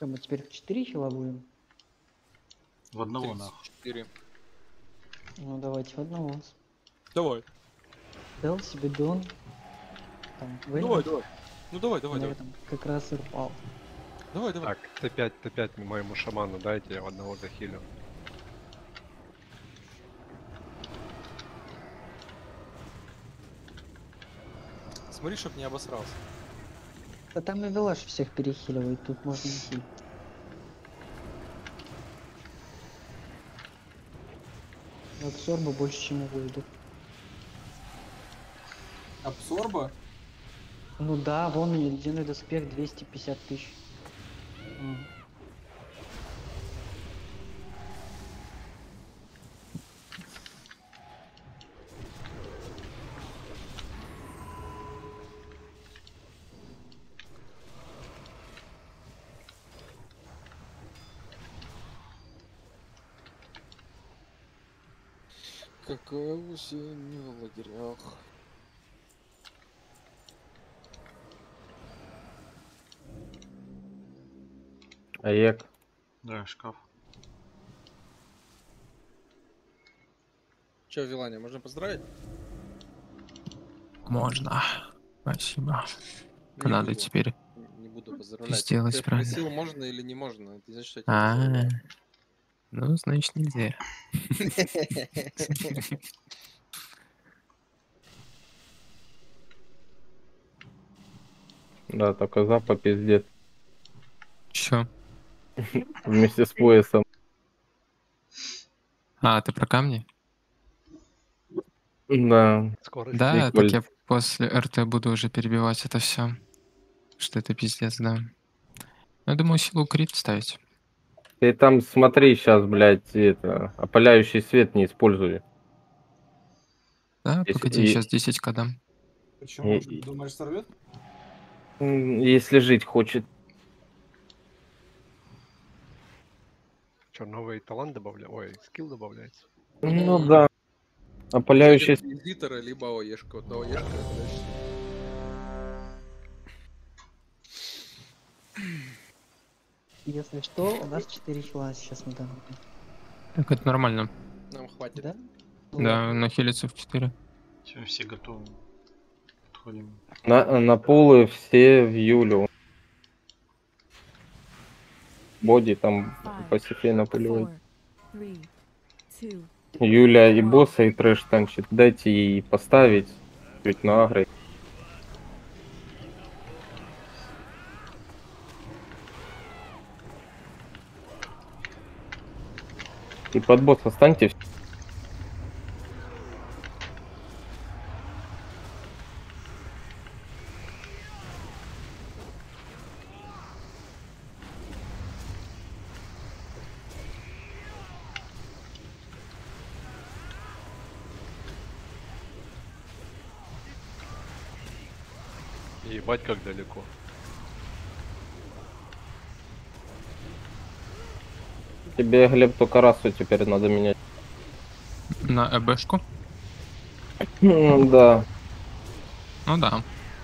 Что, мы теперь в 4 хила будем? В одного нахуй. 4. Ну давайте в одного. Давай. Дал себе дон. Там, Давай, давай. Ну давай, давай, на давай. этом как раз и упал. Давай, давай. Так, Т5 моему шаману дайте, я одного захилю. Смотри, чтоб не обосрался. Да там и Велаш всех перехиливает, тут можно не хилить. Абсорба больше, чем у Вольда. Абсорба? Ну да, вон у нее ледяной доспех 250 тысяч. Какая осень в лагерях. Аек. Да, шкаф. Че, Вилания, можно поздравить? Можно. Спасибо. Не Надо буду. теперь. Не буду поздравлять. Сделать Ты правильно. спросил, можно или не можно. Это значит, что я тебя поздравляю. Ну, значит, нельзя. Да, только запа пиздец. Чё? Вместе с поясом. А, ты про камни? Да. Скорость. Да, Прикольно. так я после РТ буду уже перебивать это все. Что это пиздец, да. Я думаю, силу крит ставить. Ты там смотри сейчас, блядь, это, опаляющий свет не используй. Да, Если- погоди, и- сейчас 10к дам. Почему? И- Думаешь, сорвет? Если жить хочет. Что, новый талант добавляется? Ой, скилл добавляется. Ну да. Опаляющий Либо Инквизитора, либо ОЕшка. Вот ОЕшка, короче. Если что, у нас 4 хила сейчас на данный момент. Так это нормально. Нам хватит. Да? Да, нахилиться в 4. Все готовы. Подходим. на пулы все в Юлю. Боди там пассивей напуливает. Юля и босса и трэш танчит. Дайте ей поставить. Чуть на агро. И под босса станьте. Ебать, как далеко. Тебе, Глеб, только расу теперь надо менять. На ЭБшку? Да. Ну да.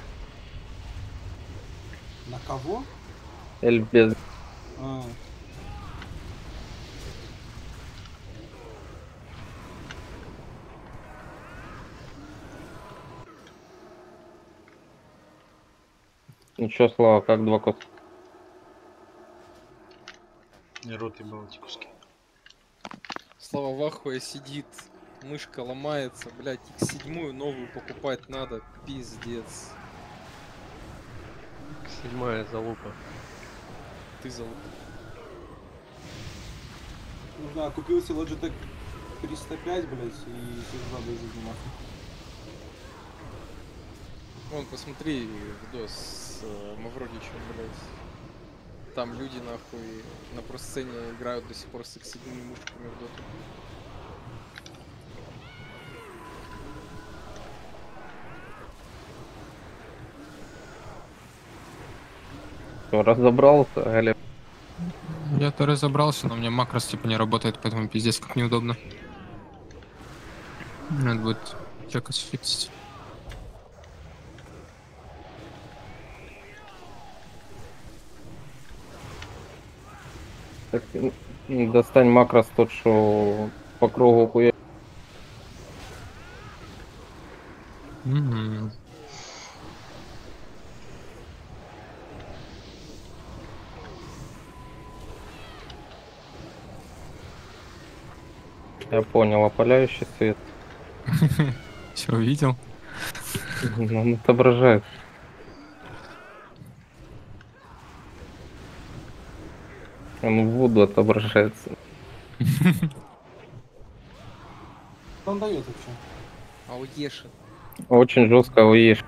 На кого? Эльф без. А, Ну чё, Слава, как 2 кота? Не рот и балти куски. Слава в ахуе сидит. Мышка ломается, блядь, X7 новую покупать надо. Пиздец. 7-я залупа. Ты залуп. ну да, купился Logitech 305, блядь, и сейчас жизни нахуй. Вон, посмотри видос с Мавродичем, блядь. Там люди, нахуй, на просцене играют до сих пор с X7 мышками в доту. Всё, разобрался, Глеб. Я-то разобрался, но у меня макрос типа не работает, поэтому пиздец как неудобно. Надо будет чекать фиксить. Так, достань макрос тот, что по кругу хуя. М. Я понял, опаляющий свет. Все увидел? Он отображает. Он в воду отображается. Что он дает вообще? Ауешин. Очень жестко уешь.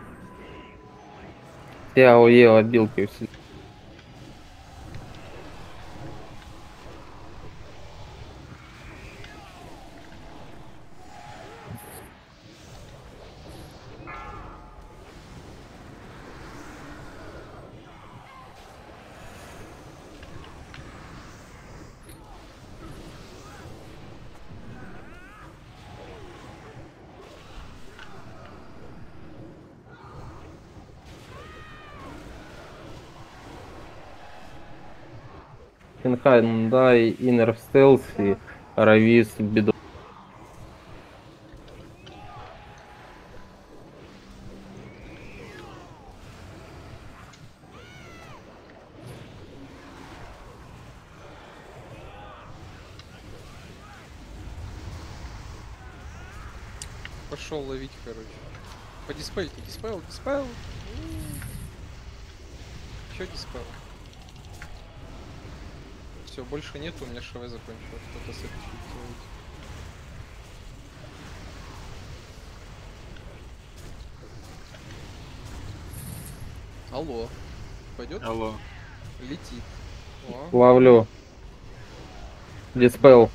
Все АОЕ обилки все. Финхайн, дай, Иннер в стелси, Равис в беду. Пошел ловить, короче. По диспельке. Диспел. Еще диспел. Все, больше нет, у меня ШВ закончилось. Кто-то следующий делает. Алло. Пойдет? Алло. Летит. О, Ловлю. Диспел.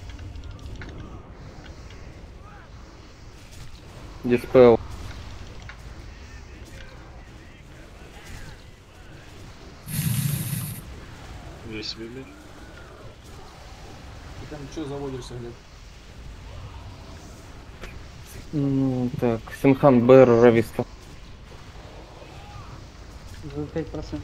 Диспел. Весь выбили. Ты там что заводишься, Глеб? Так, Синхан БР Рависта. За 5%.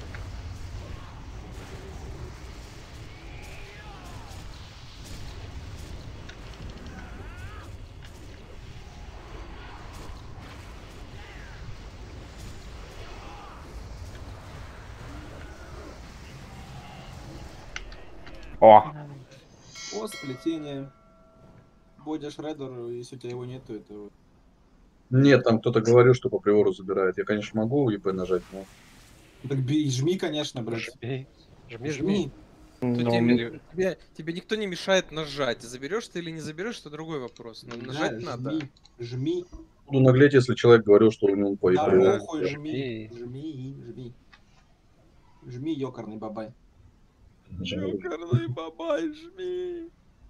О, О, сплетение. Бодя Шреддер, если у тебя его нет, то это... Нет, там кто-то говорил, что по приору забирает. Я, конечно, могу ИП нажать, но... Ну так жми, конечно, блядь. Жми. Жми. Жми. Тут ну, тебе никто не мешает нажать. Заберешь ты или не заберешь, это другой вопрос. Но нажать Да, надо. жми. Жми. Буду наглеть, если человек говорил, что у него по Да приору. похуй, жми. Жми. Жми. Жми, ёкарный бабай. Ёкарный бабай, жми.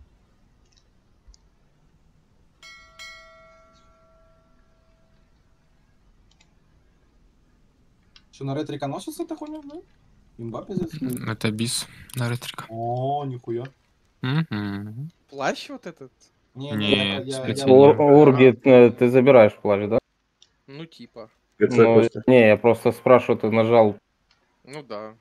Что, на ретрика носится эта хуйня, да? Имба пиздец. Это бис на ретрика. О, нихуя. Мгм. Плащ вот этот? Не, Нет, я... сплетение. Урги, ты забираешь плащ, да? Ну типа. ГЦ, Ну, Костя. не, я просто спрашиваю, ты нажал. Ну да.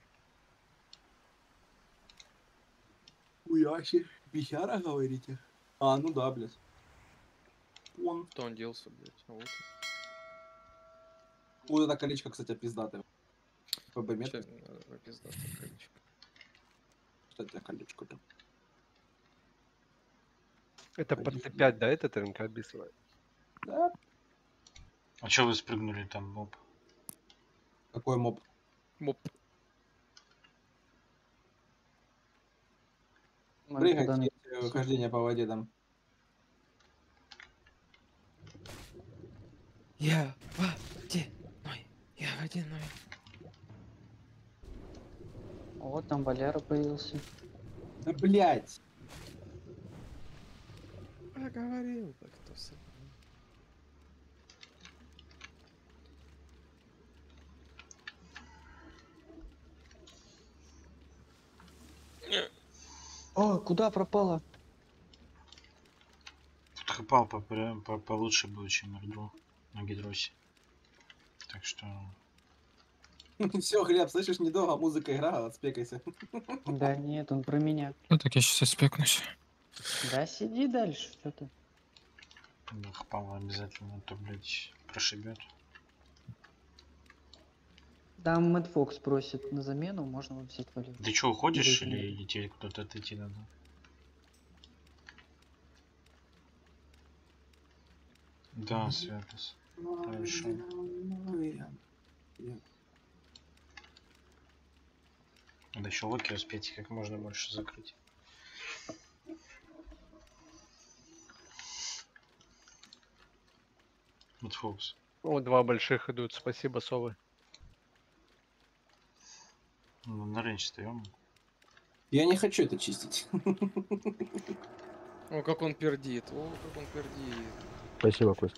Хуяси. Бихяра, говорите? А, ну да, блядь. Он. Кто он делся, блядь? А вот. Вот это колечко, кстати, пиздатое. ПБ метка, Пиздатое колечко. кстати, колечко-то. Это под Т5, да, этот РНК описывает? Да. А чё вы спрыгнули там, моб? Какой моб? Моп. Прыгай, Куда хождение по воде там. Я водяной. Я водяной. Вот там Валера появился. Да блять. Поговорил бы кто со мной. О, куда пропала? Хэпал получше будет, чем R2 на гидросе. Так что Все, Глеб, слышишь, недолго музыка играла, отспекайся. Да нет, он про меня. Ну так я сейчас спекнусь. Да сиди дальше, что ты. Павла обязательно, а то, блядь, прошибет. Там Мэтт Фокс просит на замену, можно вот взять валют. Ты что, уходишь Или или нет? тебе куда-то отойти надо? Да, Святос. Хорошо. Надо еще локи успеть как можно больше закрыть. Вот Фокс. О, 2 больших идут, спасибо, совы. Ну, на рейндж встаем. Я не хочу это чистить. О, как он пердит. О, как он пердит. Спасибо, Кость.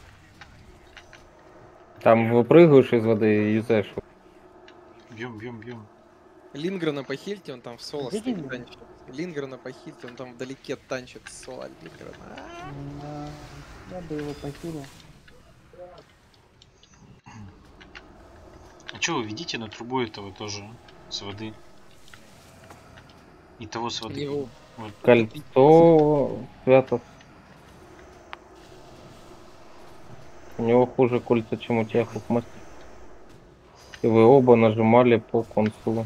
Там выпрыгиваешь из воды и юзаешь. Бьем, бьем, бьем. Лингрена похильте, он там в соло Где стоит Лингрен? танчит. Лингрена похильте, он там вдалеке танчит соло Лингрена. Да, я бы его похилил. А что вы видите на трубу этого тоже? С воды. И того с воды. Его Вот. Кольцо Святос. У него хуже кольца, чем у тебя, Хукмастер. И вы оба нажимали по консулу.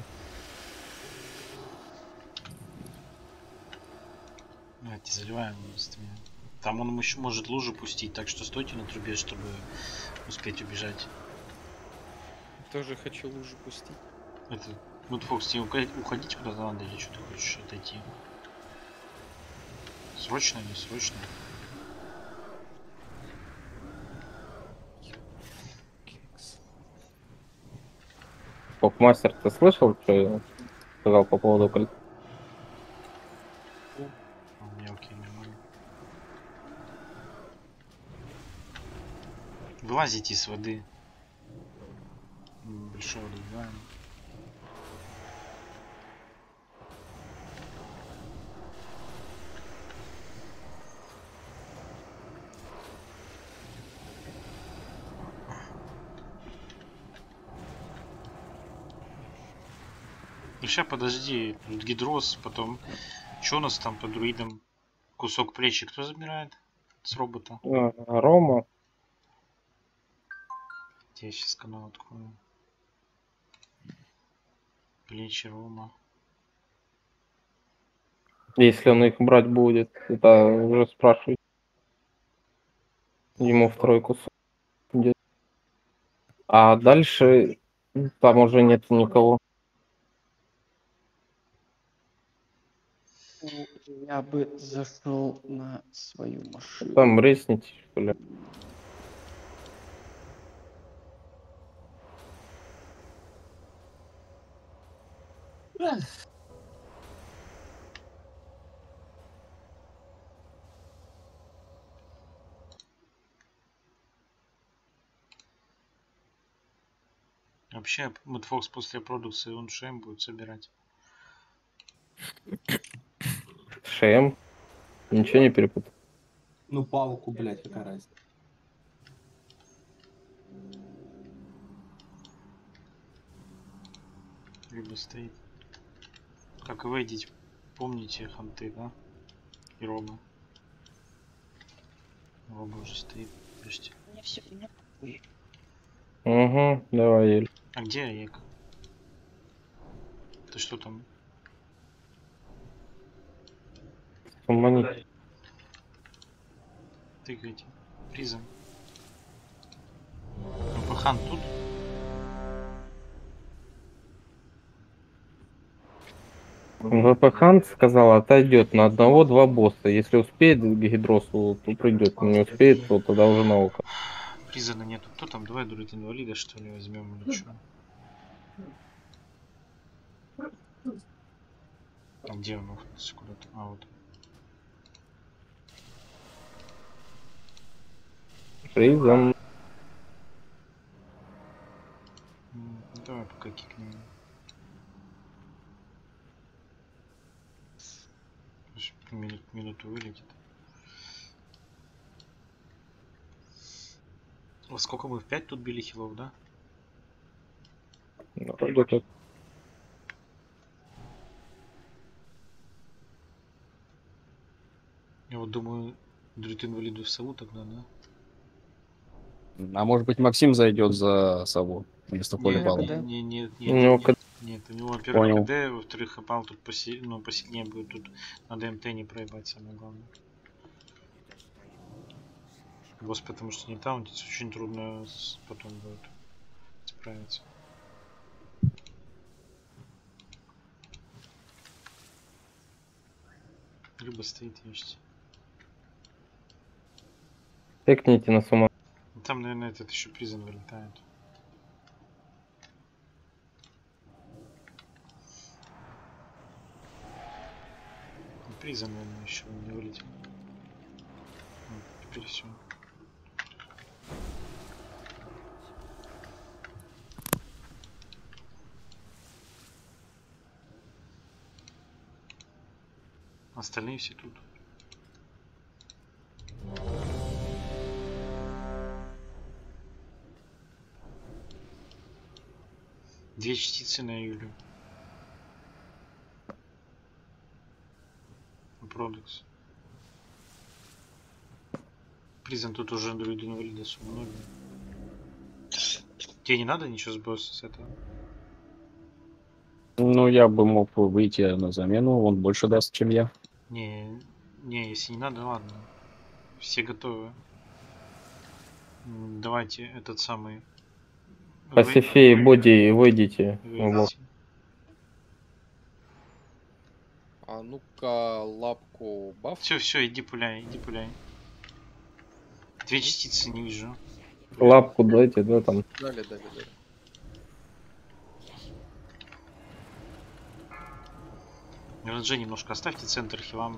Давайте заливаем быстрее. Там он еще может лужу пустить, так что стойте на трубе, чтобы успеть убежать. тоже хочу лужу пустить. Это... Вот, Фокс, тебе уходить куда-то надо или что ты хочешь отойти? Срочно или срочно? Хукмастер, ты слышал, что я сказал по поводу кольца? А, мне окей, нормально. Вылазите из воды. Большого добиваем. Ну сейчас подожди, тут гидрос, потом что у нас там по друидам? Кусок плечи кто забирает с робота? Рома. Я сейчас канал открою. Плечи Рома. Если он их брать будет, это уже спрашивать. Ему второй кусок идет. А дальше там уже нет никого. Ну, я бы зашел на свою машину. Там ресните, что ли. Вообще, Мэтфокс после продукции он шем будет собирать. ШМ. Ничего не перепутал. Ну, палку, блядь, какая разница. Либо стоит. Как и вы идите, помните ханты, да? И Рома. Рома уже стоит. Почти. Мне все равно похуй. Угу, давай, Ель. А где Аек? Ты что там? Поманить. Тыкайте. Призм. МПХан тут? ВП сказал, отойдет на одного-два босса. Если успеет к Гидросу, то придет. Не успеет, то тогда уже на око. Призана нету. Кто там? Давай дурит инвалида, что ли, возьмем или что? А где он уходит куда-то? А, вот. Призом. Давай пока кикнем. Минуту вылетит. Во сколько мы в 5 тут били хилов, да? Ну, вроде так. Я вот думаю, друид инвалиду в сову тогда, да? А может быть, Максим зайдет за сову вместо Не, полибала? КД. Ну, нет, у него, во-первых, Понял. КД, во-вторых, опал тут посильнее будет, тут надо МТ не проебать, самое главное. Босс, потому что не таунтится, очень трудно потом будет справиться. Либо стоит есть. Тыкните на сумму. Там, наверное, этот еще призан вылетает. Призан, наверное, еще не вылетел. Вот, теперь все. Остальные все тут. Две частицы на Юлю. Продекс. Призан тут уже друид инвалида с много. Тебе не надо ничего с босса с этого? Ну, я бы мог выйти на замену, он больше даст, чем я. Не, если не надо, ладно. Все готовы. Давайте этот самый... Пасифей, боди, выйдите. выйдите. А ну-ка, лапку баф. Все, иди пуляй, иди пуляй. Две частицы не вижу. Лапку дайте, да, там. Дали. РНЖ немножко оставьте центр хилам.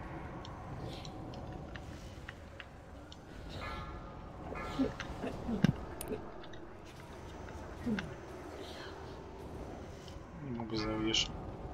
Не могу завешать.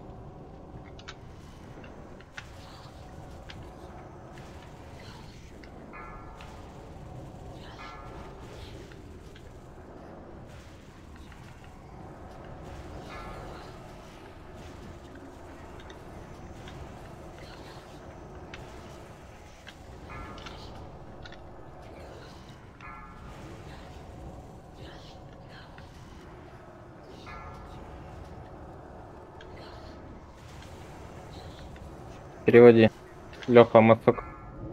Переводи. Леха, Мацок.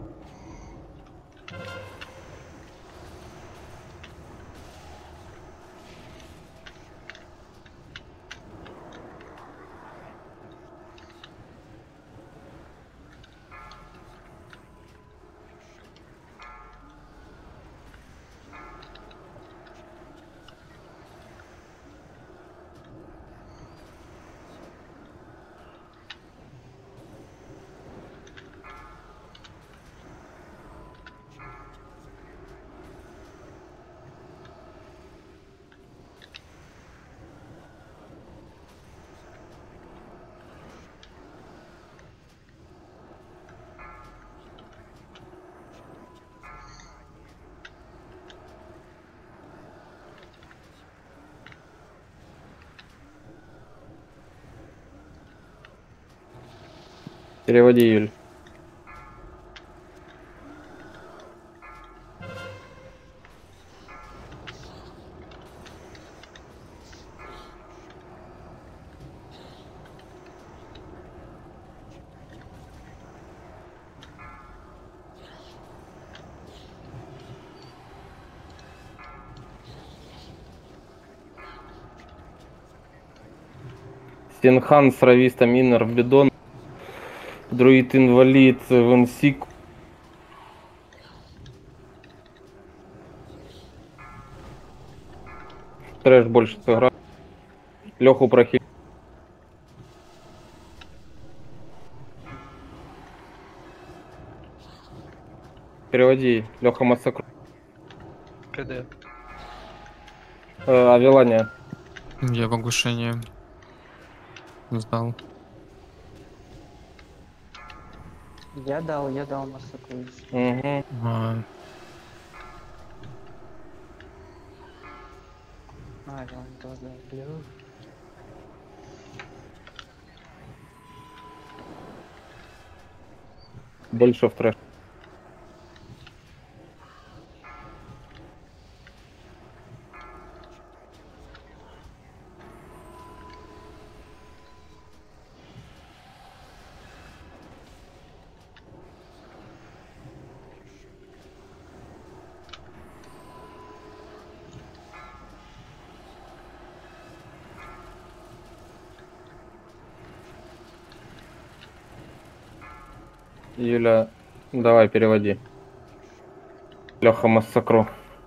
Переводи, Юль. Синхан, Срависта, Минер, Бидон. Друид инвалид, Венсик. Трэш больше сыграл. Леху прохи. Переводи. Леха Массакр. КД. Авилания. Я в оглушении сдал. Я дал массаку. Угу. Вилан тоже. Заблю. Больше в трэш. Юля, давай переводи. Леха массакру.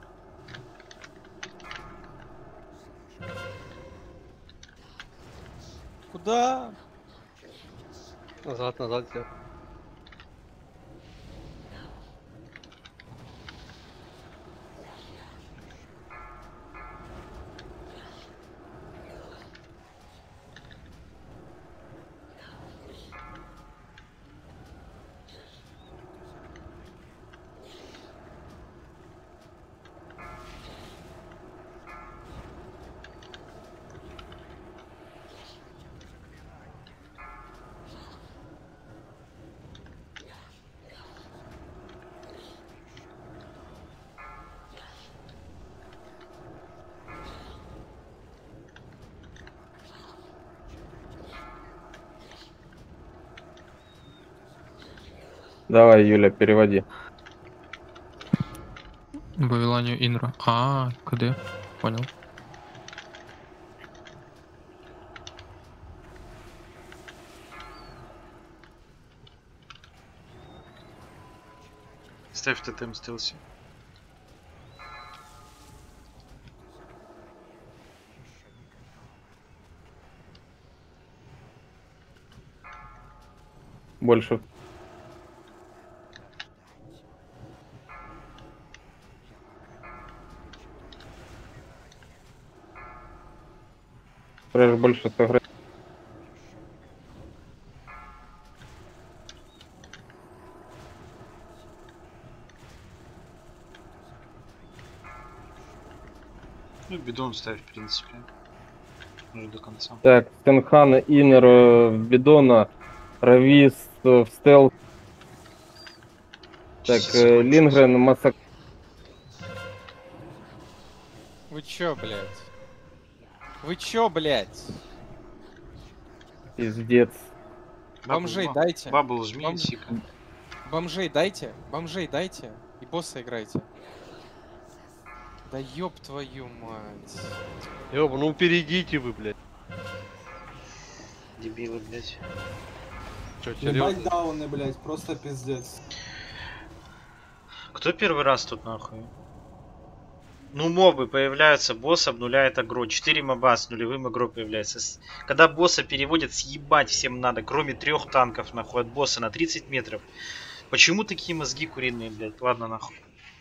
Куда? Назад, назад сделай. Давай, Юля, переводи. Вавилонию Инру. А, куди? Понял. Ставь тотем стелси. Больше. Трэш больше сыграть. Ну, бидон ставь, в принципе. Уже до конца. Так, Стенхан, Иннер, Бидона, Равис, в стелс. Так, Сейчас закончу. Лингрен, Массак. Вы чё, блядь? Вы чё, блядь? Пиздец. Бомжей дайте. Бабл жми, Бомж- сика. Бомжей дайте. Бомжей дайте. И босса играйте. Да ёб твою мать. Ёб, ну перейдите вы, блядь. Дебилы, блядь. Чё, Ебать серьезно? дауны, блядь, просто пиздец. Кто первый раз тут нахуй? Ну, мобы появляются, босс обнуляет агро. 4 моба с нулевым агро появляется. Когда босса переводят, съебать всем надо, кроме 3 танков, нахуй, от босса на 30 метров. Почему такие мозги куриные, блядь? Ладно, нахуй.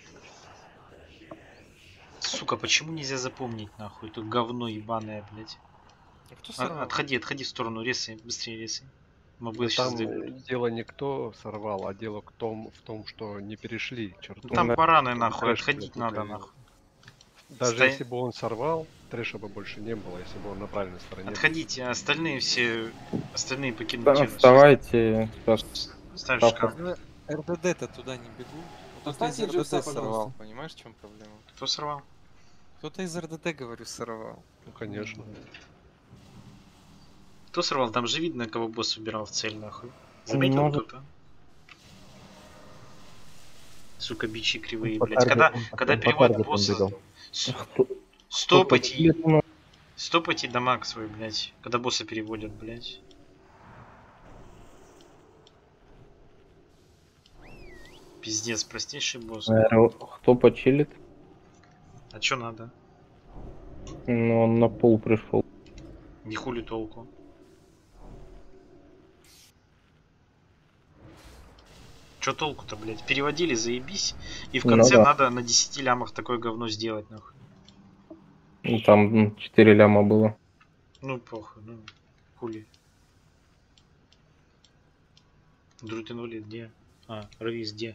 Сука, почему нельзя запомнить, нахуй? Тут говно ебаное, блядь. А кто сорвал? Отходи в сторону, резай, быстрее резай. Мобы Да сейчас там дойдут. дело не кто сорвал, а дело в том, что не перешли черту. Ну, там бараны, нахуй, Трэш, отходить блядь, надо, упали. нахуй. Даже Стой. если бы он сорвал, трэша бы больше не было, если бы он на правильной стороне. был. Отходите, а остальные все... Остальные Да, покинуть. вставайте. Сейчас. Ставь Ставка. шкаф. Ну, РДД-то туда не бегут. Кто-то Поставьте из Дживса, РДД сорвал, пожалуйста. понимаешь, в чем проблема? Кто сорвал? Кто-то из РДД, говорю, сорвал. Ну, конечно. Кто сорвал? Там же видно, кого босс выбирал в цель, нахуй. Заметил Может. кто-то? Сука, бичи кривые, По блядь. таргету, Когда по переводят таргету босса... бегал. с- Кто- Стопайте, кто- стопайте дамаг свой, блядь. Когда босса переводят, блядь. Пиздец, простейший босс. Кто почилит? А чё надо? Ну, он на пол пришел. Не хули толку. Чё толку-то, блядь? Переводили, заебись. И в Ну конце да. надо на 10 лямах такое говно сделать, нахуй. Ну, там 4 ляма было. Ну, похуй, ну, хули. Друт инвалид, где? А, Равис, где?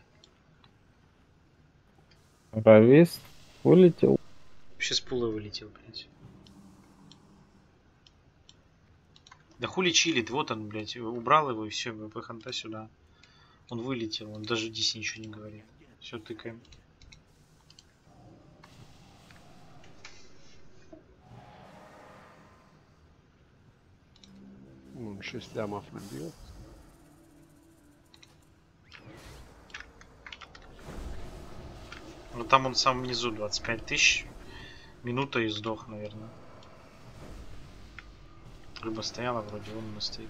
Равис вылетел. Вообще с пула вылетел, блядь. Да хули чилит, вот он, блядь, убрал его и все, ханта сюда. Он вылетел, он даже Диси ничего не говорит. Все, тыкаем. Он 6 лямов набил. Ну там он сам внизу 25 тысяч. Минута и сдох, наверное. Рыба стояла, вроде он не стоит.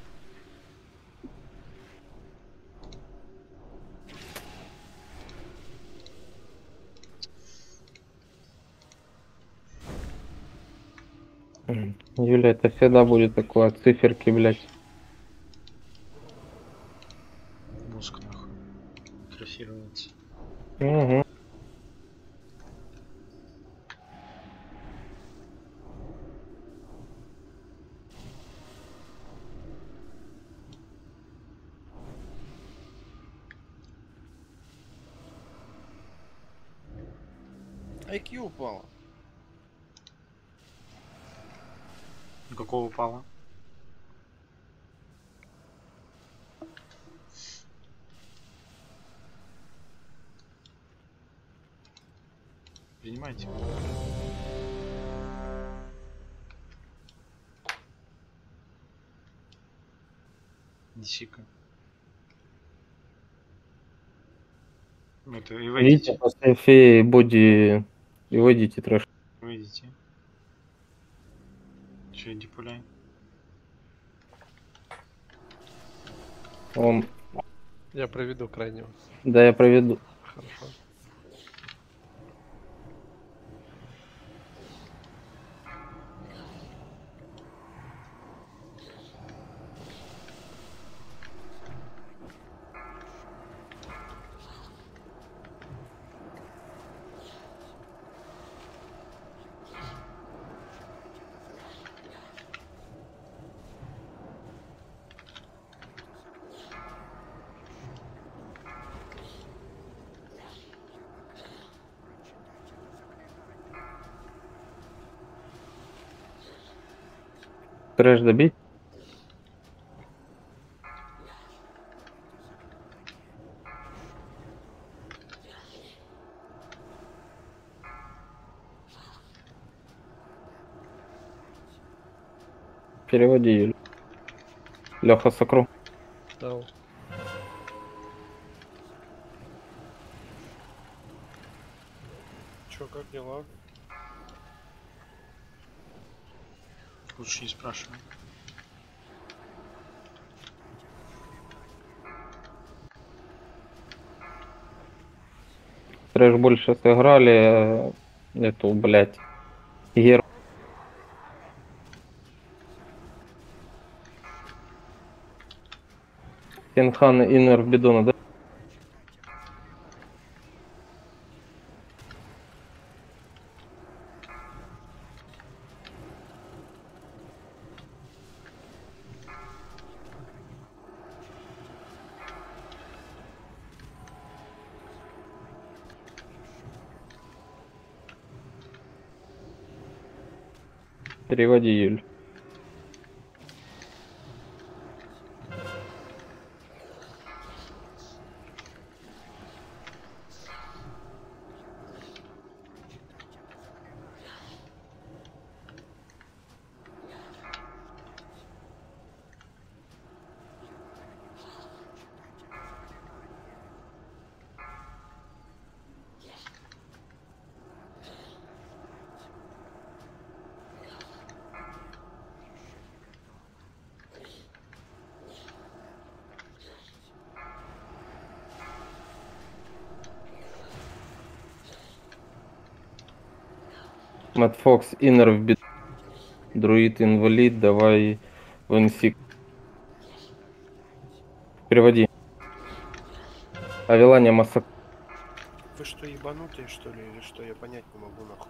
Юля, это всегда будет такое, циферки, блядь. Мозг нахуй. Трофируется. Угу. IQ упало. Какого упало? Принимайте. Дисика. Это и Видите, выйдите. после феи боди и выйдите трэш. Выйдите. Че, иди пуляй. Он... Я проведу крайнего. Да, я проведу. Хорошо. Трэш добить. Переводи Юлю. Леха Сокру. Дал. Чё, как дела? Лучше не спрашивай. Трэш больше сыграли эту, блядь, Гер. Кенхан Иннер в бидона, да? Переводи Юль. Мэтт Фокс, Иннер в бит. Друид, инвалид, давай в инсик. Переводи. Авелания Масак. Вы что, ебанутые, что ли, или что? Я понять не могу, нахуй.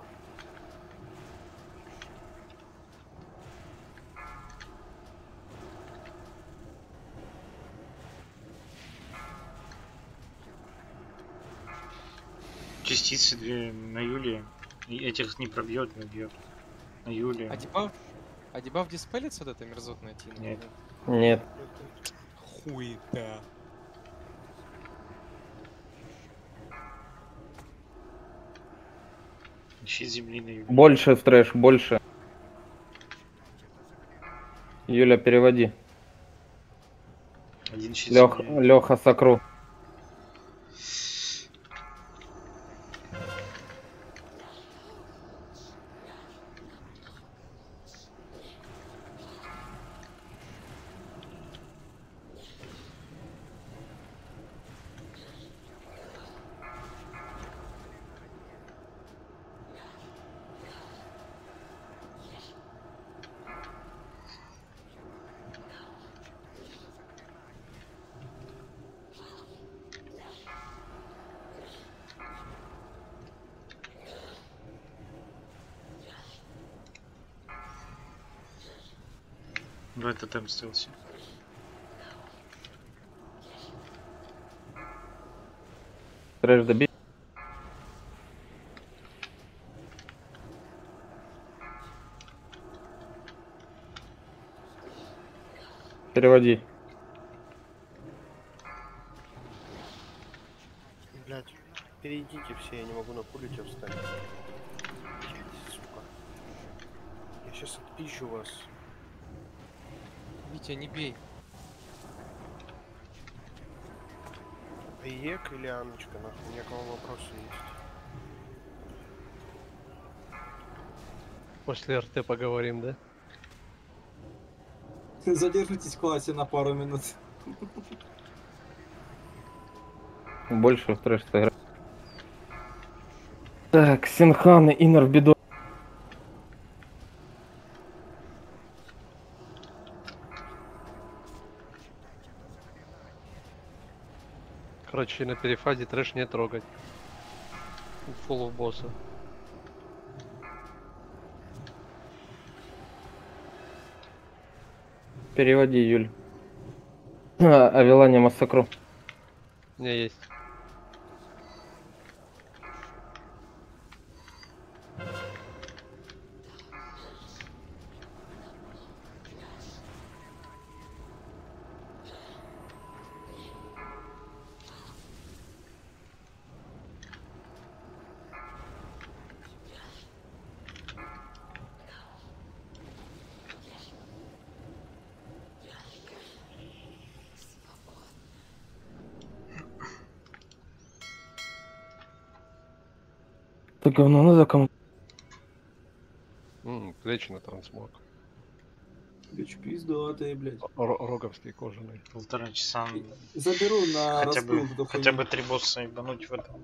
Частицы две на Юле. И этих не пробьет, не бьет. На Юле. А типа А дебаф диспелится вот эта мерзотная тина? Нет. Нет. Хуй, да. Ищи земли на юге. Больше в трэш, больше. Юля, переводи. Один щит земли. Леха Сакру. Ну это там стелси. Трэш добить. Переводи. Блядь, перейдите все, я не могу на пулите встать. Сука. Я сейчас отпищу вас. Витя, не бей. Ек или Анночка, нахуй, у меня к вам вопросы есть. После РТ поговорим, да? Задержитесь в классе на пару минут. Больше в трэш сыграть. Так, Синхан и Иннер в беду. Короче, на перефазе трэш не трогать. Фулл босса. Переводи, Юль. Авелания Массакру. У меня есть. Это говно надо кому? Плечи на трансмог. Плечи пиздатые, блядь. Роговский кожаный. 1,5 часа. Заберу на Хотя бы, распыл эту хотя хуйню. бы 3 босса ебануть в этом.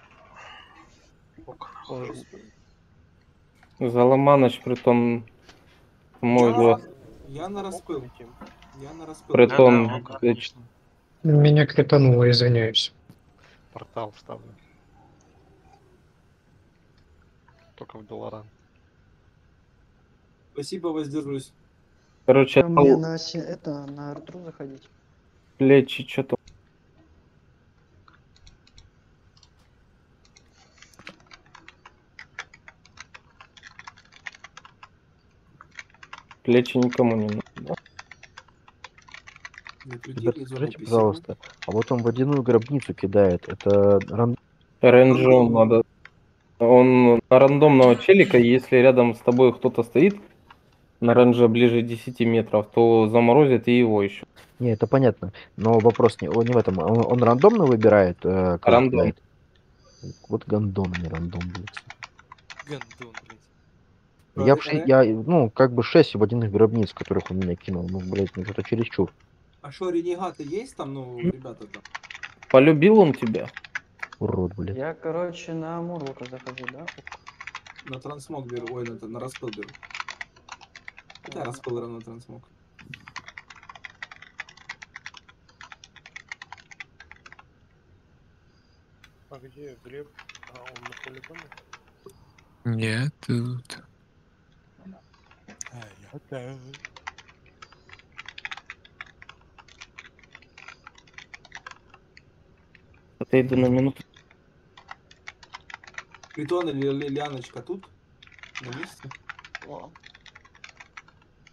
Заломаныч, притом мой глаз. Я на распыл. Я на распыл. Притом, Да, да, отлично. Меня критануло, извиняюсь. Портал ставлю. Только в Долоран. Спасибо, воздержусь. короче, Мне на артру заходить. плечи что-то. Плечи никому не надо. Ребята, скажите, пожалуйста, а вот он водяную гробницу кидает, это Рейнджом надо. Он на рандомного челика, если рядом с тобой кто-то стоит на ранже ближе 10 метров, то заморозит и его еще. Не, это понятно. Но вопрос не в этом. Он рандомно выбирает? Рандом. Кидает? Вот гандон, не рандом, блядь. Гандон, блядь. Я, ну, как бы 6 водяных гробниц, которых он меня кинул. Ну, блядь, ну это чересчур. А что, ренегаты есть там, ну, ребята там? Полюбил он тебя? Урод, блядь. Я, короче, на Мурлока захожу, да? На трансмог беру, ой, на распыл беру. Да, распыл равно трансмог. А где Глеб? А он на полигоне? Я тут. Отойду на минуту. Притон или Ляночка тут? На месте?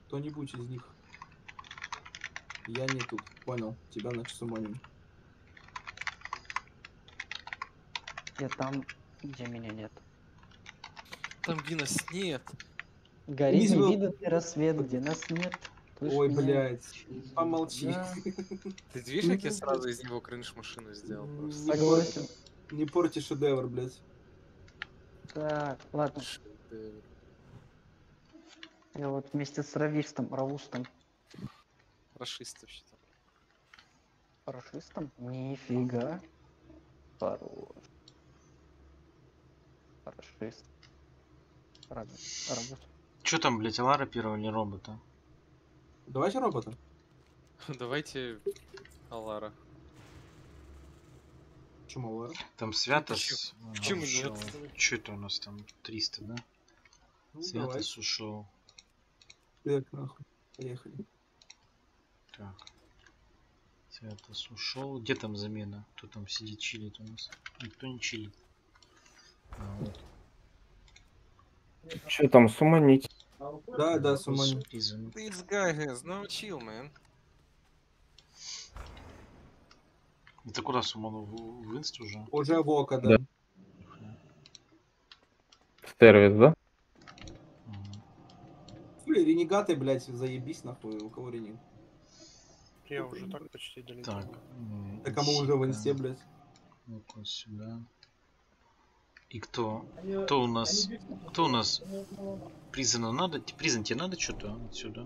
Кто-нибудь из них. Я не тут. Понял. Тебя на сумоним. Я там, где меня нет. Там где нас нет. Горит Визуал- невиданный рассвет, где нас нет. Слышь Ой, меня? блядь. Помолчи. Да, Ты видишь, как я сразу из него кринж-машину сделал просто? согласен. Не порти шедевр, блядь. Так, ладно. Шедевр. Я вот вместе с Равустом. Рашист вообще-то. Парашистом? Нифига. Хорош. Парашист. Равуст. Че там, блядь, Алара первого или робота? Давайте робота. Давайте Алара. Почему Лара? Там Святос. Почему нет? Че это у нас там? 300, да? Ну, Святос ушел. Так, нахуй. Поехали. Так. Святос ушел. Где там замена? Кто там сидит, чилит у нас? Никто не чилит. А, вот. Что там, суманить? Да, суманим. Призм. This guy has no chill, man. Это куда суману? В инст уже? Уже Вока, да. Да. Сервис, да? Блин, ренегаты, блядь, заебись нахуй. У кого ренег? Я уже так почти долетел. Так. Так кому уже в инсте, блядь? Вот сюда. И кто? Кто у нас? Кто у нас? Призана надо? Призан тебе надо что-то отсюда?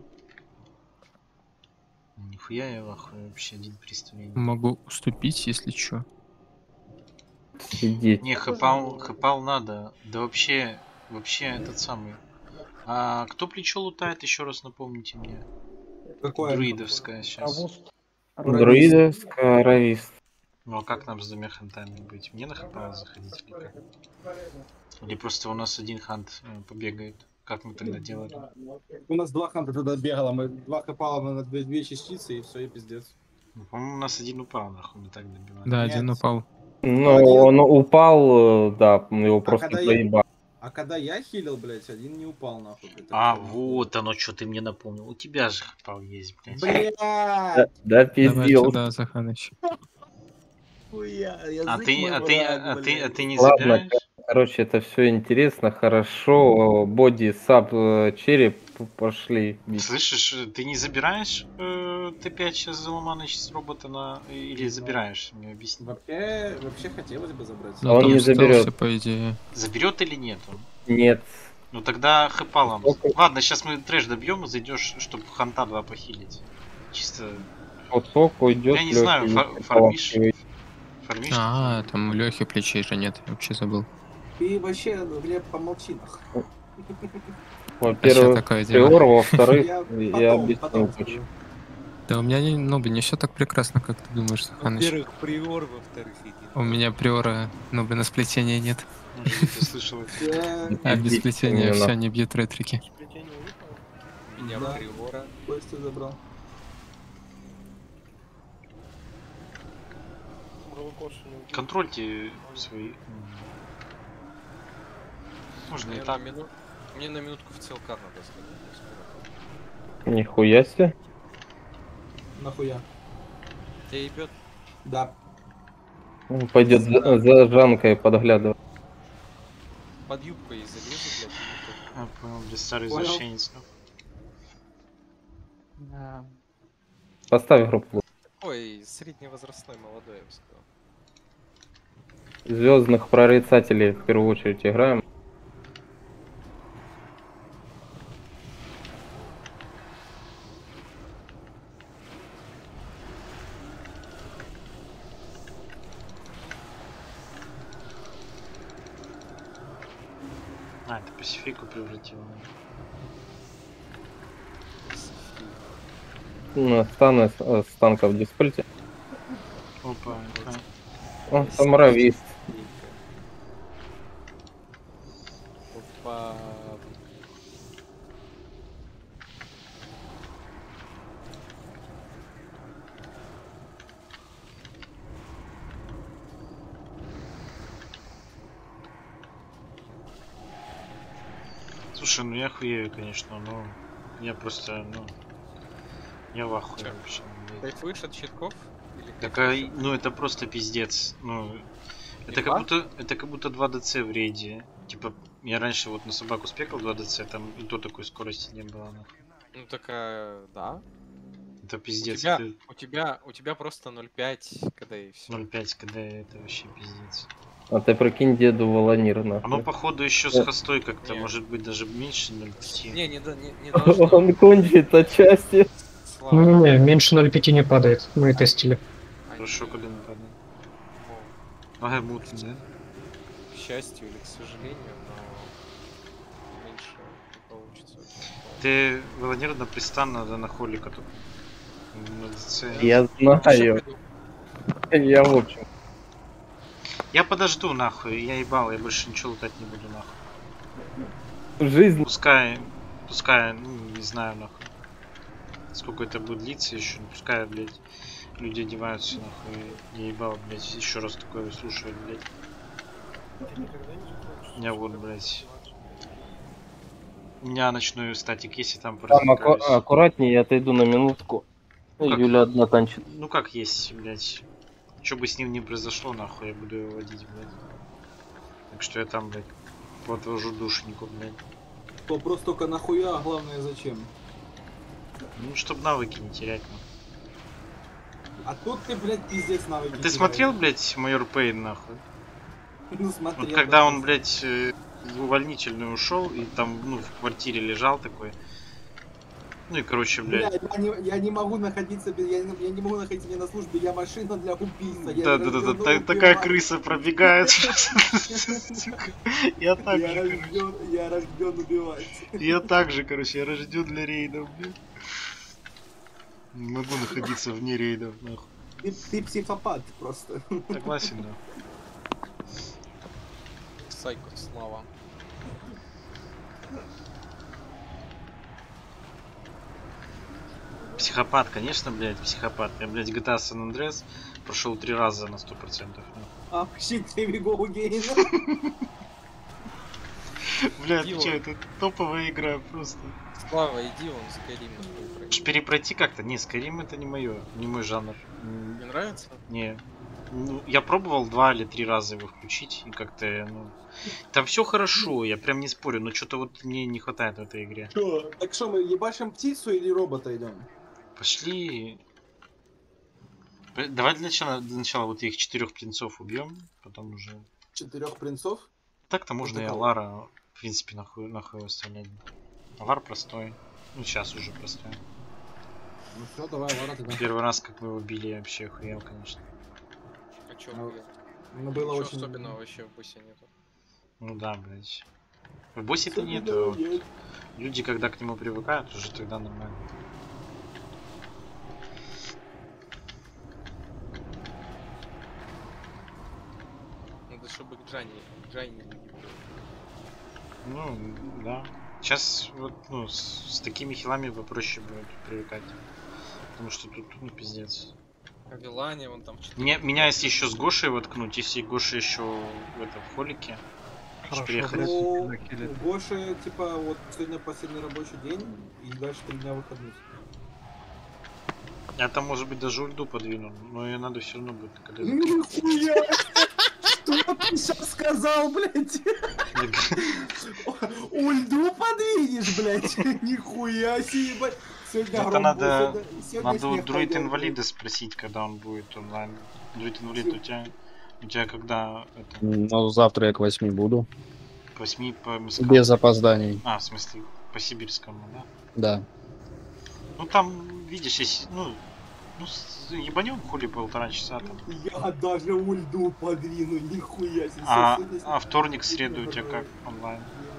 Нихуя я в ахуе, вообще один представление. Могу уступить, если чё. Сидеть. Не, хэпал надо. Да вообще этот самый. А кто плечо лутает, еще раз напомните мне. Какое? Друидовская сейчас. Равуст. Друидовская, равист. Ну а как нам с двумя хантами быть? Мне на хэпал заходить или как? Или просто у нас один хант побегает? Как мы тогда делали? У нас два ханта тогда бегало, мы два копала на две частицы и все, и пиздец. Ну, по-моему, у нас один упал, нахуй, мы так добивали. Да, Нет. один упал. Ну, он упал, да, его просто когда заебал. А когда я хилил, блядь, один не упал, нахуй. блядь. А, вот оно, что ты мне напомнил. У тебя же хэпал есть, блядь. Блядь! Да Давай пиздел. сюда, Заханыч. Хуя, А ты не Ладно, забираешь? короче, это все интересно, хорошо. Боди, саб, череп пошли бить. Слышишь, ты не забираешь Т5 сейчас за Ломаныч с робота на... Или забираешь? Мне объясни. Вообще хотелось бы забрать. А он там не остался, заберет. по идее. Заберет или нет он? Нет. Ну тогда хэпалом. Сколько? Ладно, сейчас мы трэш добьем и зайдешь, чтобы ханта 2 похилить. Чисто... Кусок уйдет. Я не знаю, фармишь... Фармишь? А, там у Лехи плечей же нет, я вообще забыл. Ты вообще, Глеб, помолчи, нахуй. Во-первых, такое дело? приор, во-вторых, Я я объяснил потом почему. скажу. Да у меня не все так прекрасно, как ты думаешь, Заханыч. Во-первых, приор, во-вторых, иди. У меня приора, на сплетения нет. Может быть, ты слышал это. А без сплетения именно. все, не бьют ретрики. Сплетение выпало? Меня Да. приора. Костя забрал. Роллокосы не убил. Контрольте свои... Можно и Мне так. Мне на минутку в ЦЛК надо сходить. Нихуя себе. Нахуя? Тебя ебет? Да. Он пойдет за Жанкой подглядывать. Под юбкой залезу, блядь. Я понял, блядь, старый Понял. извращенец. Да. Поставь группу. Ой, средневозрастной молодой, я бы сказал. Звездных прорицателей в первую очередь играем. А, это Пасифику превратило. Станы с танков диспольте. Опа, опа. О, там равист. Опа. Слушай, ну я хуею, конечно, но Я просто, ну... Я в ахуе Чё? вообще. блядь. Кайфуешь от щитков? Или Так, кайфуешь от- ну это просто пиздец. Ну, это Имба? как будто 2 ДЦ в рейде. Типа, я раньше вот на собаку спекал 2 ДЦ, там и то такой скорости не было. Нахуй. Ну так, да. Это У пиздец. тебя, Это у тебя просто 0,5 КД и все. 0.5 КД, это вообще пиздец. А ты прикинь деду Волонир, Оно нахуй. походу еще с хостой как-то, Не. может быть, даже меньше 0.5. Не должно. Он кончит отчасти. Слава. Не, меньше 0,5 не падает. Мы тестили. Хорошо, когда не падает. О, Ага, мутно, да? к счастью или к сожалению, но меньше не получится. Ты Волонир на пристан надо на холика только. На ДЦ. Я знаю. Я в общем. Я подожду нахуй, я ебал, я больше ничего лутать не буду нахуй. Жизнь. Пускай, ну, не знаю нахуй. Сколько это будет длиться еще, пускай, блядь, люди одеваются нахуй. Я ебал, блядь, еще раз такое слушаю, блядь. У меня вот, блядь. У меня ночной статик, если там Там поразвлекаюсь. аккуратнее, я отойду на минутку. Ну, как? Юля одна танчит. Ну как есть, блядь. Что бы с ним не произошло, нахуй, я буду его водить, блядь. Так что я там, блядь, отвожу душнику, блядь. Вопрос только нахуя, а главное зачем. Ну, чтобы навыки не терять, нахуй. А тут ты, блядь, пиздец навыки Ты теряешь. смотрел, блядь, Майор Пейн, нахуй? Ну смотрел. Вот когда да. он, блядь, в увольнительную ушел и там, ну, в квартире лежал такой. Ну и, короче, Бля, блядь. я не могу находиться, я не могу находиться не на службе, я машина для убийства. Я Да, рождён такая убивать. крыса пробегает. Я так же, Я рожден убивать. я так же, короче, я рожден для рейдов, блядь. Не могу находиться вне рейдов, нахуй. Ты психопат просто. Согласен, да. Сайко, слава. Психопат, конечно, блядь, психопат. Я, блядь, GTA San Andreas прошел 3 раза на 100%. нахуй. А, shit, here we go again. Бля, Диво. отвечаю, это топовая игра просто. Слава, иди вон Skyrim нахуй пройди. Перепройти как-то? Не, Skyrim это не мое, не мой жанр. Не нравится? Не. Ну, я пробовал 2 или 3 раза его включить, и как-то, ну... Там все хорошо, я прям не спорю, но что-то вот мне не хватает в этой игре. Чё? Так что, мы ебашим птицу или робота идем? Пошли... Давай для начала вот этих 4 принцов убьем, потом уже... 4 принцов? Так-то можно и кого? Алара, в принципе, нахуй оставлять. Алар простой. Ну, сейчас уже простой. Ну все, давай, ладно тогда. Первый раз, как мы его били, я вообще охуел, конечно. А чё, Ну, блядь? Ну было Ничего очень... особенного вообще в боссе нету. Ну да, блядь. В боссе-то нету. Люди, когда к нему привыкают, уже тогда нормально. Надо, чтобы к Джайне не били. Ну, да. Сейчас вот, ну, с такими хилами попроще будет привыкать. Потому что тут, ну, пиздец. А Вилане вон там что-то. Меня если еще с Гошей воткнуть, если Гоша еще в холике. Хорошо, приехать. блядь, Ну, накилит. у Гоши, типа, вот сегодня последний рабочий день, и дальше 3 дня выходных. Я там, может быть, даже ульду подвину, но ее надо все равно будет. Когда... Нихуя! Что ты сейчас сказал, блядь? Ульду подвинешь, блядь? Нихуя себе, блядь. Сегодня Это гром надо, был, сегодня надо у снег друид пойдет, инвалида спросить, когда он будет онлайн. Друид инвалид у тебя когда это, Ну, завтра я к 8 буду. 8 по МСК? Без опозданий. А, в смысле, по сибирскому, да? Да. Ну там, видишь, если, ну ебанем хули 1,5 часа там. Я даже ульду подвину, нихуя себе. А вторник, среду у тебя как онлайн?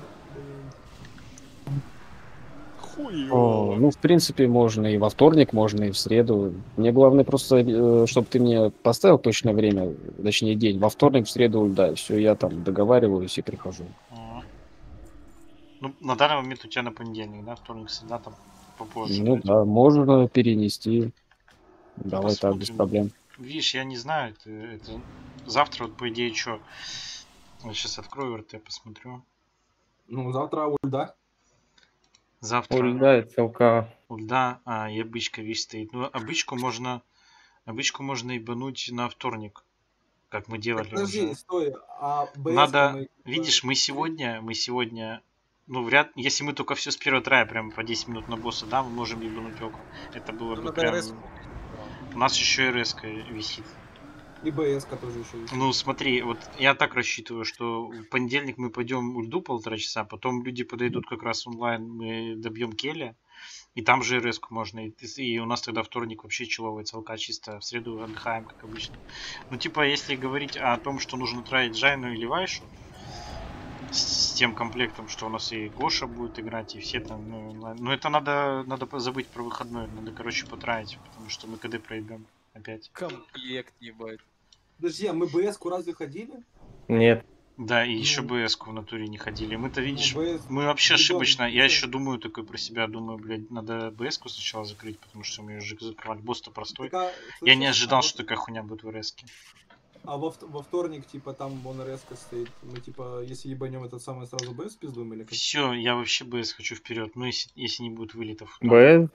О, ну, в принципе, можно и во вторник, можно и в среду. Мне главное просто, чтобы ты мне поставил точное время, точнее день. Во вторник, в среду, да, все, я там договариваюсь и прихожу. Ага. Ну, на данный момент у тебя на понедельник, да? Вторник, среда там попозже. Ну будет. да, можно перенести. Давай так, без посмотрим. проблем. Видишь, я не знаю, это завтра вот по идее что? Я сейчас открою РТ, посмотрю. Ну, завтра ульда. Завтра Ульда и целка. Ульда, и обычка весь стоит. Ну, обычку можно ебануть на вторник, как мы делали Подожди, уже. стой, а БС Надо, видишь, мы сегодня, ну, вряд, если мы только все с первого трая, прям по 10 минут на босса, да, мы можем ебануть око. Это было бы прям... У нас еще и РС-ка висит. И БС-ка тоже еще висит. Ну, смотри, вот я так рассчитываю, что в понедельник мы пойдем ульду 1,5 часа, потом люди подойдут как раз онлайн, мы добьем Келя, и там же РС-ку можно, и у нас тогда вторник вообще человая целка чисто, в среду отдыхаем, как обычно. Ну, типа, если говорить о том, что нужно тратить Джайну или Вайшу, с тем комплектом, что у нас и Гоша будет играть, и все там, ну это надо забыть про выходной, надо, короче, потратить, потому что мы КД проебем опять. Комплект, ебать. Подожди, а мы БС-ку разве ходили? Нет. Да, и еще БС-ку в натуре не ходили. Мы-то, видишь, БС мы вообще бедом, ошибочно, я всё. еще думаю такой про себя, думаю, блядь, надо БС-ку сначала закрыть, потому что мы уже закрывали, босс-то простой. Так, Я не слышишь, ожидал, а что такая хуйня будет в РС-ке. А во вторник, типа, там вон РС-ка стоит. Мы, типа, если ебанем этот самый, сразу БС пиздуем или как? Все, я вообще БС хочу вперед, ну если не будет вылетов. БС...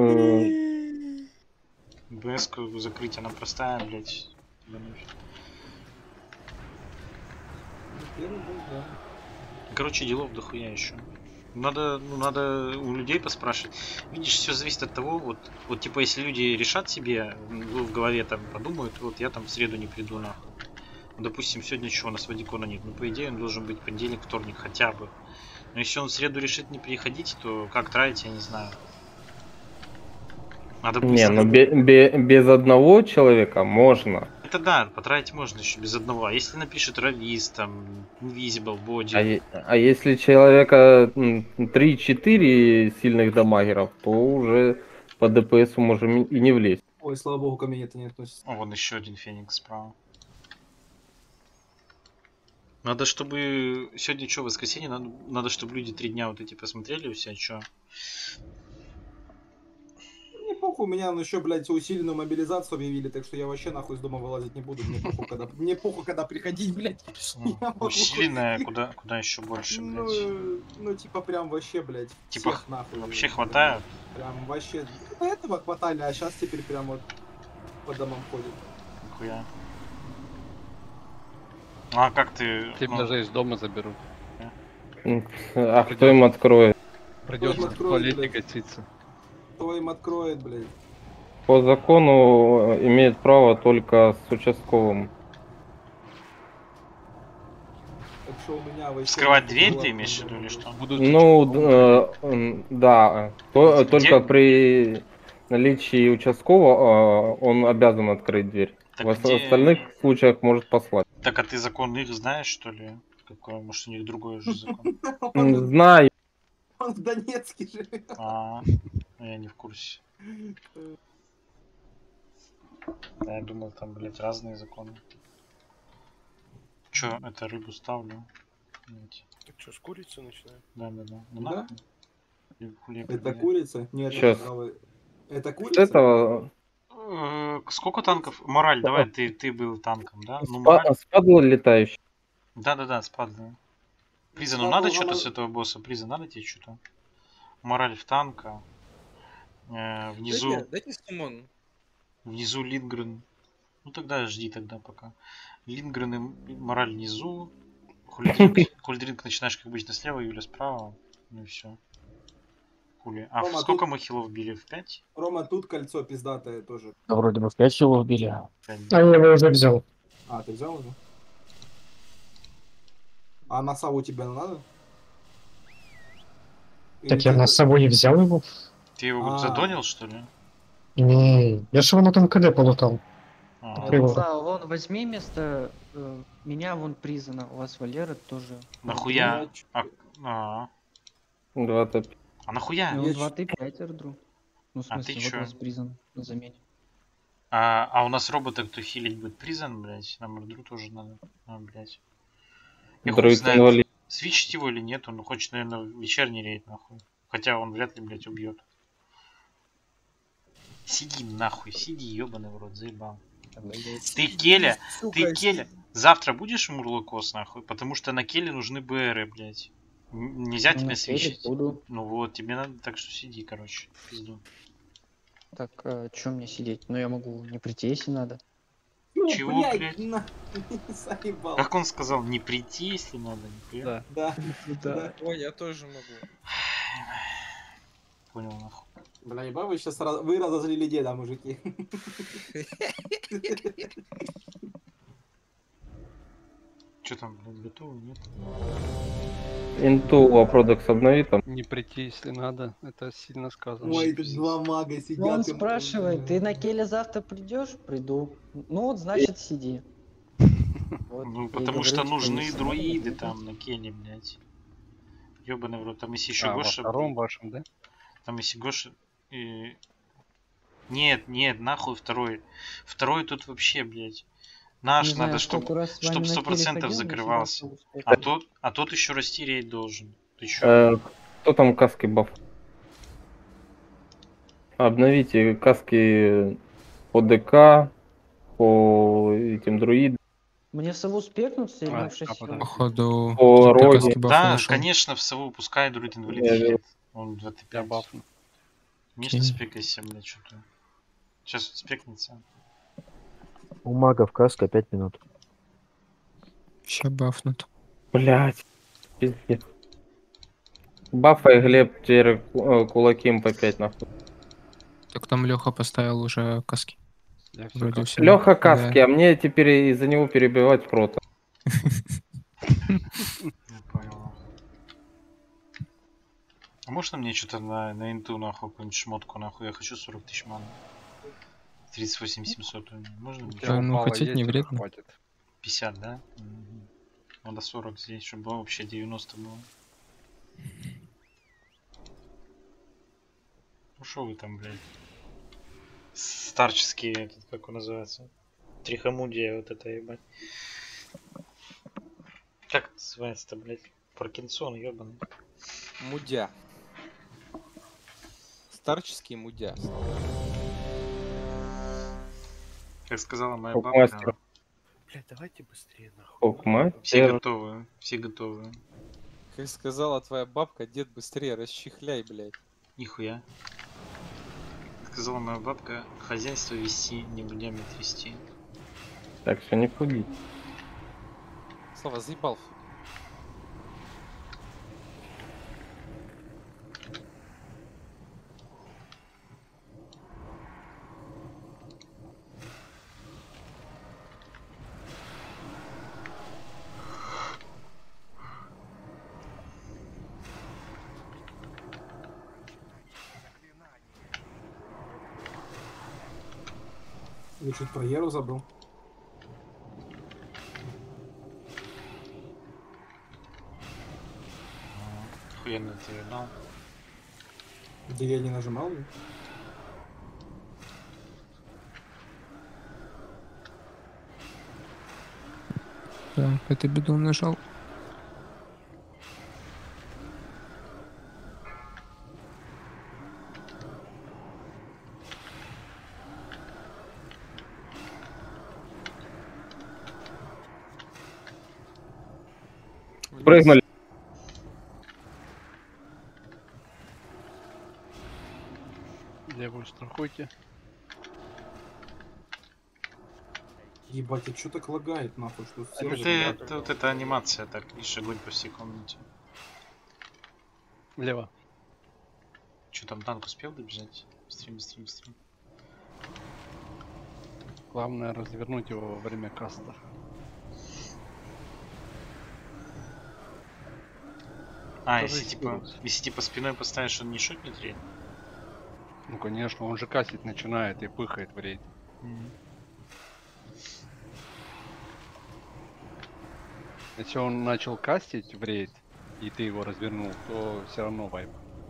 БС-ку закрыть, она простая, блядь. Первый БС, да. Короче, делов дохуя еще. Надо у людей поспрашивать. Видишь, все зависит от того, вот типа, если люди решат себе, в голове там подумают, вот я там в среду не приду нахуй. Допустим, сегодня что, у нас Вадикона нет, ну по идее он должен быть понедельник, вторник хотя бы. Но если он в среду решит не приходить, то как тратить, я не знаю. Надо Не, ну без одного человека можно. Это да, потратить можно еще без одного. А если напишет Равис, там, Invisible, Body. А если человека 3-4 сильных дамагеров, то уже по ДПС можем и не влезть. Ой, слава богу, ко мне это не относится. О, вон еще один Феникс справа. Надо, чтобы... Сегодня что, воскресенье? Надо, чтобы люди 3 дня вот эти посмотрели у себя, что. Мне похуй, у меня еще, блядь, усиленную мобилизацию объявили, так что я вообще нахуй из дома вылазить не буду. Мне похуй, когда приходить, блядь. Усиленная, куда еще больше, блядь. Ну, типа, прям вообще, блядь, типа, всех нахуй. вообще хватает? Прям вообще... До этого хватали, а сейчас теперь прям вот по домам ходят. Нихуя. А как ты... Тебя даже из дома заберут. А кто им откроет? Придется в туалете гаситься. Кто им откроет, блядь? По закону имеет право только с участковым. Так что у меня вообще... Вскрывать дверь ты имеешь в виду или что? Ну, да. Только при наличии участкового он обязан открыть дверь. В остальных случаях может послать. Так, а ты закон их знаешь, что ли? Какой? Может, у них другой же закон? Знаю. Он в Донецке же. Я не в курсе. Я думал, там, блядь, разные законы. Чё, это рыбу ставлю? Так что, с курицы начинаем? Да. Ну, Да? нахуй. Это курица? Нет, Сейчас. Это курица? Этого... Сколько танков? Мораль, давай, ты был танком, да? Ну, мораль... Спадло летающий. Да, спадло. Призану надо что-то с этого босса? Приза, надо тебе что-то? Мораль в танка. Внизу... Дайте суммон. Внизу Линдгрен. Ну тогда жди тогда пока. Линдгрен и мораль внизу. Хульдринг начинаешь как обычно слева, Юля справа. Ну и все. Хули. А Рома, сколько мы хилов били? В 5? Рома, тут кольцо пиздатое тоже. Да, вроде бы в 5 его убили. А я его уже взял. А, ты взял уже? А на сову тебе надо? Так я на собой не взял его. Ты его задонил, что ли? Не, я же его на том КД полутал. Вон, возьми вместо меня вон Призана. У вас Валера тоже. Нахуя? 25. А нахуя? Ну, 2Т5 эрдру. Ну, в А смысле, ты вот чё? у нас Призан на замене. А у нас робота, кто хилить будет Призан, блять, нам эрдру тоже надо. Блять. Я хуй знаю, свичить его или нет, он хочет, наверное, вечерний рейд, нахуй. Хотя он вряд ли, блять, убьет. Сиди нахуй, сиди, ебаный в рот, заебал. Ты Келя, завтра будешь Мурлокос, нахуй? Потому что на Келе нужны БРы, блять. Нельзя Ну, тебя на теле свечить. буду. Ну вот, тебе надо, так что сиди, короче, в пизду. Так, чё мне сидеть? Ну, я могу не прийти, если надо. Ну, Чего, блядь, блядь? на... заебал. Как он сказал, не прийти, если надо, нихуя? Да, да. Ой, я тоже могу. Понял, нахуй. Бля, еба, вы сейчас вы разозлили деда, мужики. Че там, блядь, готово, нет? Инту Апродекс обнови там. Не прийти, если надо. Это сильно сказано. Ой, тут два мага сидят. Ну, он и- спрашивает, ты на Келе завтра придешь? Приду. Ну вот, значит, сиди. Вот, Ну, я и потому говорю, что типа, нужны если друиды надо, там на Келе, блядь. Ёбаный в рот, там если еще Во Гоша... втором вашем, да? Там если Гоша... Нет, нет, нахуй второй. Второй тут вообще, блядь. Наш Не знаю, надо, сколько чтобы раз с вами чтоб на Келе 100% ходил, но закрывался. всегда всё успех. А тот еще растереть должен. Ты чё? Кто там каски баф? Обновите каски по ДК, по этим друидам. Мне сову спекнуться или А, в 6 потом. Походу, О, кто-то Роги. каски бафа Да, нашел. конечно, в сову пускай друид инвалид Я едет. Он Я 25. бафну. Конечно, Окей. спекайся, блядь, что-то. Сейчас спекнется. У магов каска 5 минут. Ща бафнут. Блять, пиздец. Бафай, Глеб, теперь кулаки им по 5 нахуй. Так там Леха поставил уже каски. Я все Вроде как... все. Леха каски, а мне теперь из-за него перебивать прота. Не понял. А можно мне что-то на инту нахуй какую-нибудь шмотку нахуй? Я хочу 40 тысяч маны. 38 700. Можно мне? Да, ну, упало, хотеть не есть, вредно. хватит. 50, да? Мгм. Надо 40 здесь, чтобы было вообще 90 было. Ну шо вы там, блядь? Старческие, этот, как он называется? Трихомудия вот это, ебать. Как это называется-то, блядь? Паркинсон, ебаный. Мудя. Старческий мудя. Как сказала моя Хокмастер. бабка, Блядь, давайте быстрее нахуй. все Хокмастер. готовы, все готовы. Как сказала твоя бабка, дед, быстрее расчехляй, блядь. Нихуя. Сказала моя бабка, хозяйство вести, не будем вести. Так, все, не пуди. Слава, заебал. Я чуть про Еру забыл. Охуенно ты винал. Где я не нажимал? не? Так, это бедом нажал. Прыгнули. Левую страхуйте. Ебать, а что так лагает нахуй, что все Это вот эта анимация, так, видишь, огонь по всей комнате. Лево. Че там, танк успел добежать? Быстрее, быстрее, быстрее. Главное развернуть его во время каста. А, Тоже если типа спиной поставишь, он не шутнет рейд? Ну конечно, он же кастить начинает и пыхает в рейд. Если он начал кастить в рейд, и ты его развернул, то все равно вайп.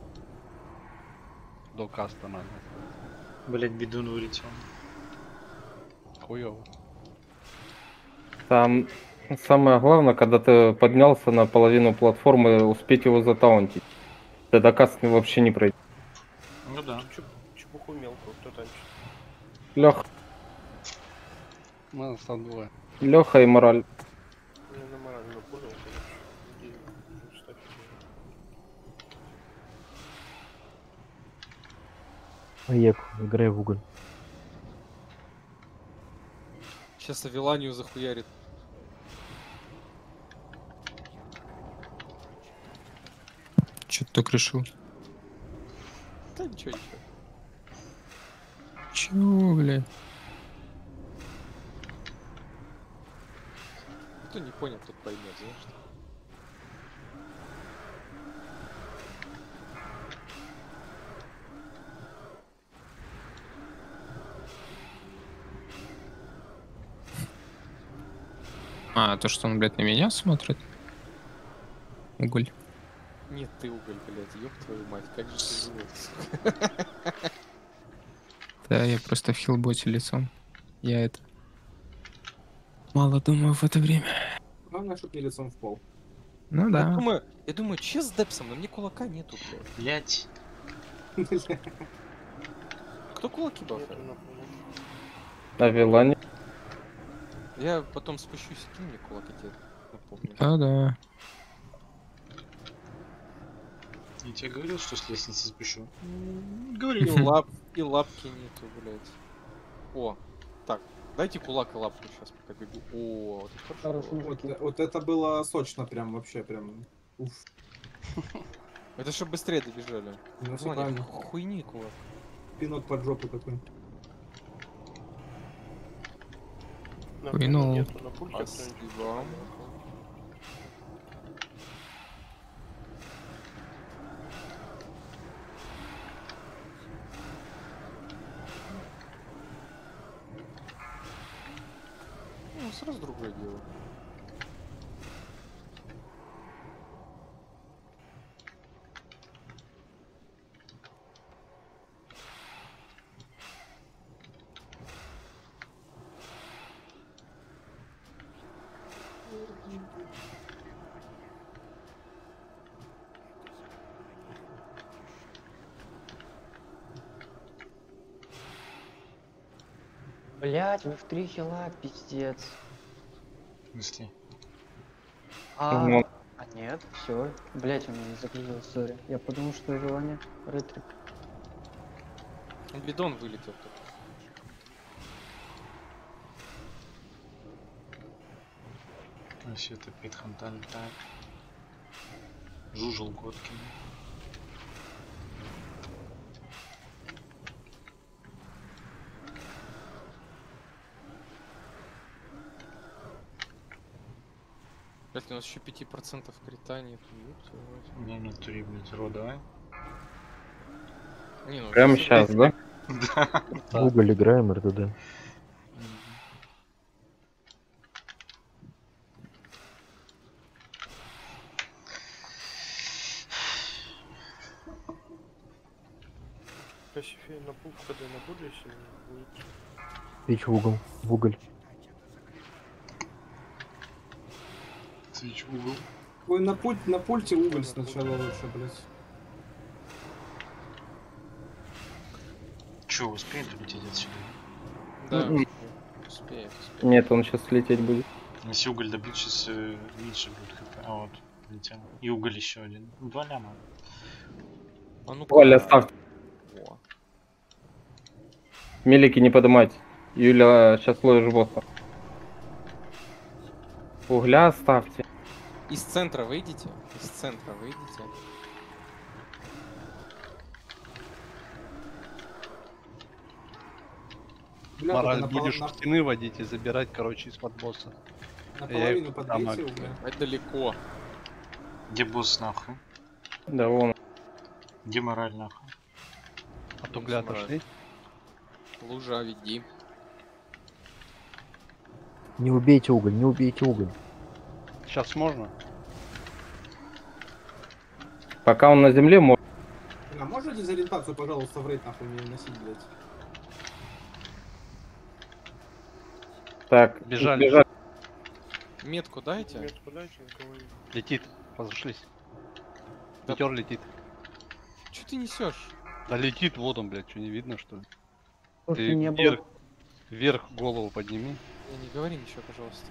До каста надо. Блять, бедун вылетел. Хуёво. Там самое главное, когда ты поднялся на половину платформы, успеть его затаунтить. Тогда каст вообще не пройдет. Ну да. Чепуху мелкую, кто танчит? Леха. Нас там двое. Леха и мораль. Я на морально понял, конечно. Иди, ставь. Ек, играй в уголь. Сейчас Авиланию захуярит. Чё-то так решил. Да ничего, ничего. Чё, бля? Кто не понял, тот поймет, знаешь что? А, то, что он, блядь, на меня смотрит? Уголь. Нет, ты уголь, блядь, ёб твою мать, как же ты живёшь, сука. Да, я просто в хилботе лицом. Я это... Мало думаю в это время. Главное, чтоб не лицом в пол. Ну да. Я думаю, че с Депсом, но мне кулака нету, блядь. Блять. Кто кулаки бафает? Авилане. Я потом спущусь, кинь мне кулаки, тебе напомню. Да-да. Я тебе говорил, что с лестницы спешу. И лапки нету, блядь. О, так, дайте кулак и лапку сейчас, пока бегу. О, вот это хорошо. Вот это было сочно, прям вообще, прям. Уф. Это чтобы быстрее добежали. Ну, всё Ваня, правильно. хуйни кулак. Пинок под жопу такой. Хуйнул. Спасибо. Ну, сразу другое дело. Блять, вы в 3 хила, пиздец. В смысле? Ну. А нет, все. Блять, он меня не заклеил, сори. Я подумал, что Авилане ретрик. Бидон вылетел тут. Все это опять ханта летает. Жужел Готкин. Блять, у нас еще 5% крита нет. Не, на туре, блядь, ро, давай. Не, ну, Прямо сейчас, да? Да. В уголь играем, РТД. Кассифей на пул, когда на будущее будет. Пич в угол. В уголь. Свич в угол. Ой, на пульте уголь сначала лучше, блять. Че, успеет улететь отсюда? Да, Мгм. успеет. Нет, он сейчас лететь будет. Если уголь добить, сейчас меньше будет хп. А вот, летел. И уголь еще один. 2 ляма. А ну Оля, ставь. О. Мелики не подымать. Юля, сейчас ловишь босса. Угля ставьте. Из центра выйдите. Из центра выйдите. Бля, Мораль только будешь у стены водить и забирать, короче, из-под босса. наполовину их подбейте там, угля. Это далеко. Где босс нахуй? Да вон. Где мораль нахуй? От угля Мораль. отошли. Лужа, веди. Не убейте уголь, не убейте уголь. Сейчас можно? Пока он на земле, может. А можно дезориентацию, пожалуйста, в рейд нахуй не носить, блять? Так, Бежали. бежать. Метку дайте. Метку дайте, никого не... Летит. Разошлись. Да. Метеор летит. Че ты несешь? Да летит, вот он, блядь, что не видно, что ли? Слушай, Ты не вверх, было. вверх голову подними. Не говори ничего, пожалуйста.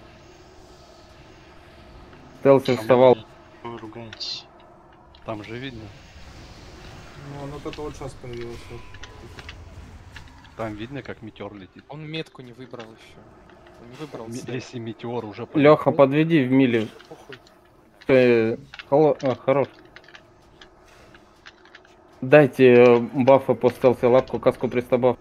Стелси вставал. Вы ругаетесь. Там же видно. Ну, оно только вот сейчас появилось. Вот. Там видно, как метеор летит. Он метку не выбрал еще. Он не выбрал цель. Если метеор уже Леха, полетел, подведи в мили. Хорош. Дайте бафы по стелсе, лапку, каску, пристабав.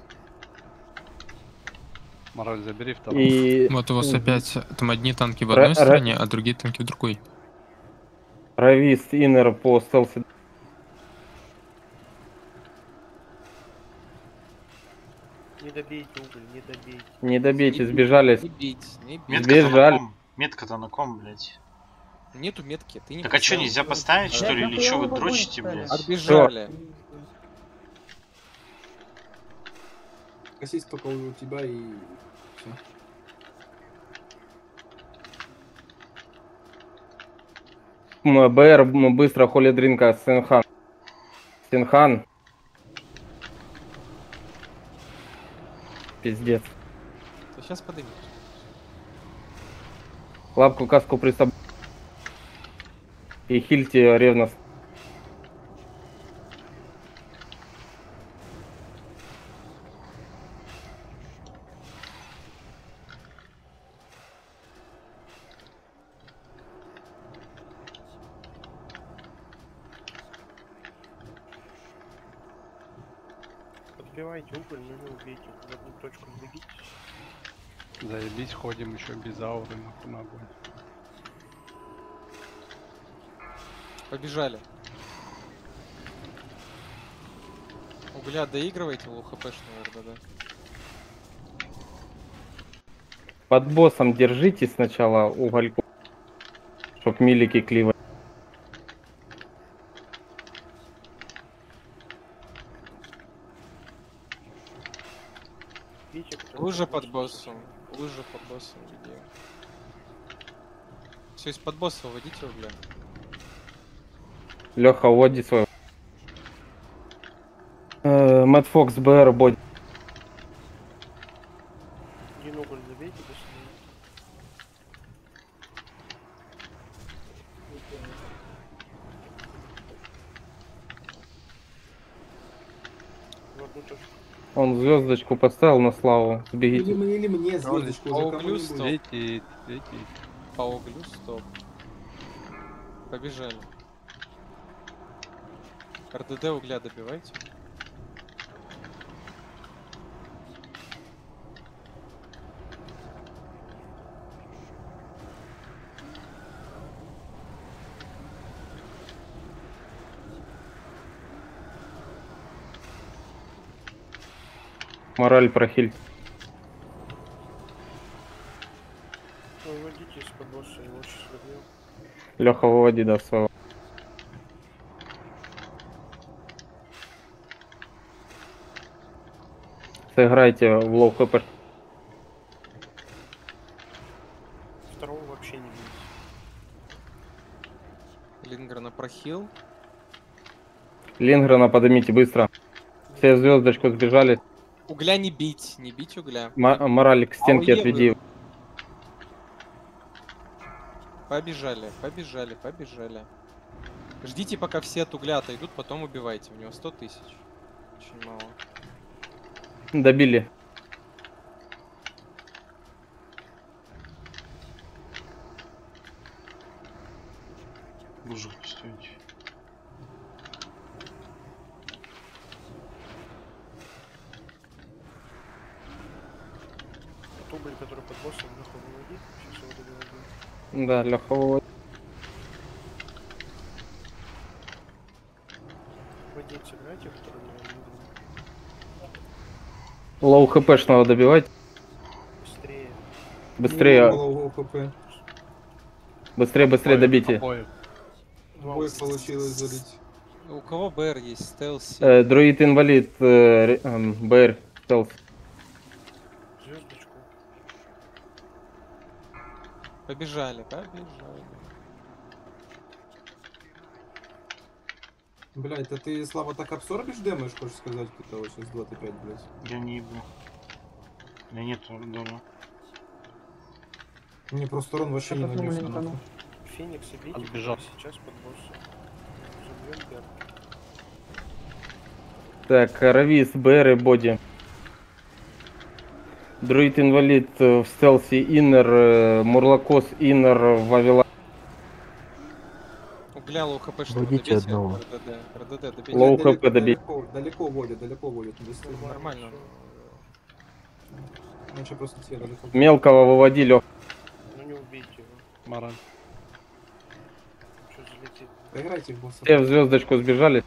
мораль забери второго. И... Вот у вас опять там одни танки в Ра- одной стороне, а другие танки в другой. Равист, иннер по стелсе. Не добейте уголь, не добейте. Не добейте, сбежали. Не бить, не бить. Метка-то на Сбежали. ком? Метка-то на ком, блядь? Нету метки, ты не Так а что, поставил. нельзя поставить, что ли? Или что вы дрочите, блядь? Отбежали. Косись только у тебя и... Всё. БР быстро холит дринка. Синхан. Синхан. Пиздец. Сейчас подойдет. Лапку, каску, пристабав. И хильте ревность. Подбивайте уголь, но не убейте. В одну точку двигайтесь. Заебись, ходим еще без ауры на огонь. Побежали. Угля доигрывайте в ЛХПшную РДД. Под боссом держите сначала угольку. Чтоб милики кливали. Видите, кто Лужа под боссом. Лужа под боссом где. Все, из-под босса выводите угля. Леха, уводи свой. Мэтт Фокс, БР, боди. один уголь забейте быстрее. В одну точку. Он звездочку поставил на славу. Сбегите. Или мне звездочку По за углю кому-нибудь. стоп. Летит, летит. По углю стоп. Побежали. РДД угля добивайте. Мораль прохиль. Выводите из-под босса, его сейчас добьем. Леха, выводи, да, своего. Сыграйте в лоу хп. Второго вообще не видите. Лингрена прохил. Лингрена поднимите быстро. Все звездочку сбежали. Угля не бить угля. Мораль к стенке отведи. Побежали, побежали, побежали. Ждите, пока все от угля отойдут, потом убивайте. У него 100 тысяч. Очень мало. Добили. Лужу стоите. Тот уголь, который под боссом, Леха выводи. Сейчас его добиваем. Да, Леха, выводи. Вводить сыграйте, который на Лоу хпшного добивать. быстрее. Быстрее. Лоу ХП. Быстрее, быстрее добейте. Двоих получилось залить. У кого БР есть? Стелси. Друид инвалид. БР. Стелс. Звездочку. Побежали, побежали. Блядь, это ты, Слава, так абсорбишь дэмэдж, хочешь сказать, какого сейчас 25, блядь? Я не ебу. У меня нету дома. Мне просто урон вообще не нанес. нахуй. Феникс и бейте Отбежал. сейчас под боссом. Забьем пятки. Так, Равис, БР и боди. Друид инвалид в стелсе иннер, Мурлакос иннер, Вавилон. Угля лоу хп, что Водите добейте. одного. РДД добейте. Лоу хп добить. Далеко водят, быстрее. Нормально. Иначе просто все далеко. Мелкого выводи, Лёх. Ну не убейте его. Маран. Что залетит? Поиграйте в босса. Все в звездочку сбежали.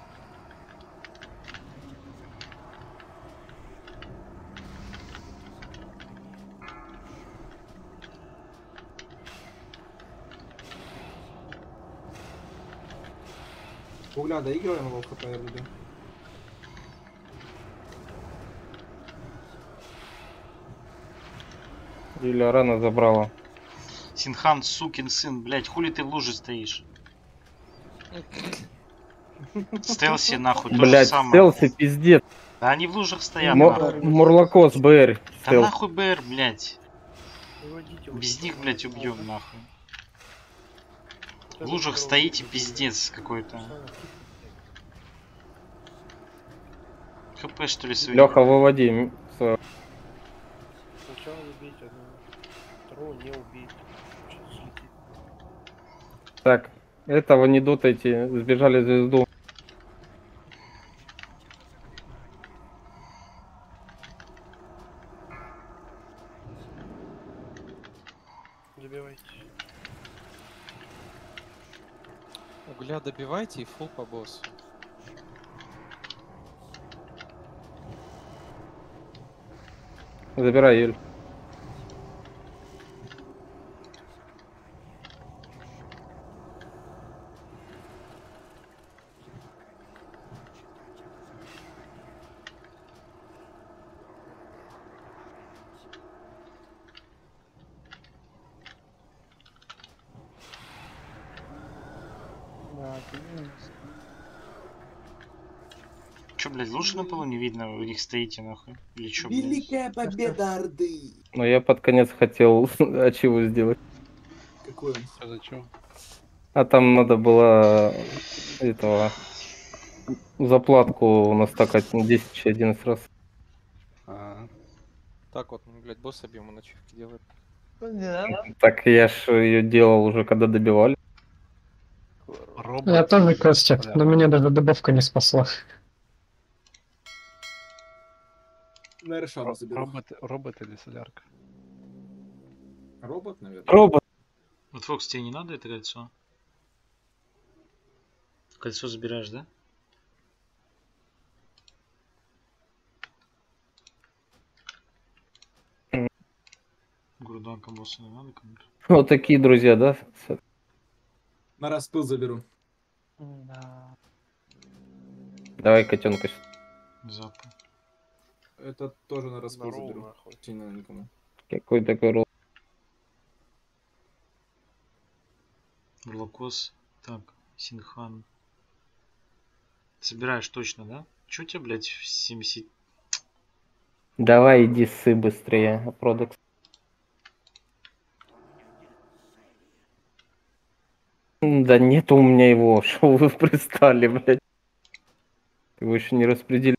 Угля доигрываем его в ХП РД. Или рано забрала. Синхан, сукин сын, блядь, хули ты в луже стоишь? Стелси нахуй, то же Блять, самое. стелсы пиздец. Да они в лужах стоят, нахуй. Мурлакос, БР. Да Стелс. нахуй БР, блядь. Выводите его. Без них, блядь, убьем нахуй. В лужах стоите, пиздец какой-то. ХП что ли свои? Леха, выводи. Сначала убейте одного. Второго не убейте. Сейчас взлетит. Так, этого не дотайте, сбежали в звезду. Забивайте. Угля добивайте и фул по боссу. Забирай, Юль. Да, ты Чё, блядь, лучше на полу не видно, вы них стоите нахуй? Или чё, блядь? Великая победа Орды! Но я под конец хотел ачиву сделать. Какой он? А зачем? А там надо было этого заплатку настакать 10-11 раз. А, Так вот, ну, блядь, босс объема начивки делает. Так я ж ее делал уже, когда добивали. робот. Я тоже, Костя, Да. но меня даже добавка не спасла. На Решану заберу. Робот или солярка? Робот, наверное. Робот. Вот, Фокс, тебе не надо это кольцо? Кольцо забираешь, да? Груданка босса не надо кому-то? Вот такие друзья, да? На распыл заберу. Да. Давай, котенка. Запа. Это тоже на распыл Здорово, заберу. нахуй. Сильно никому. Какой такой ролл? Бурлакос. Так, Синхан. Собираешь точно, да? Чё у тебя, блядь, в 70... Давай, иди ссы быстрее, Продекс. Да нету у меня его, что вы пристали, блядь. Его еще не распределили.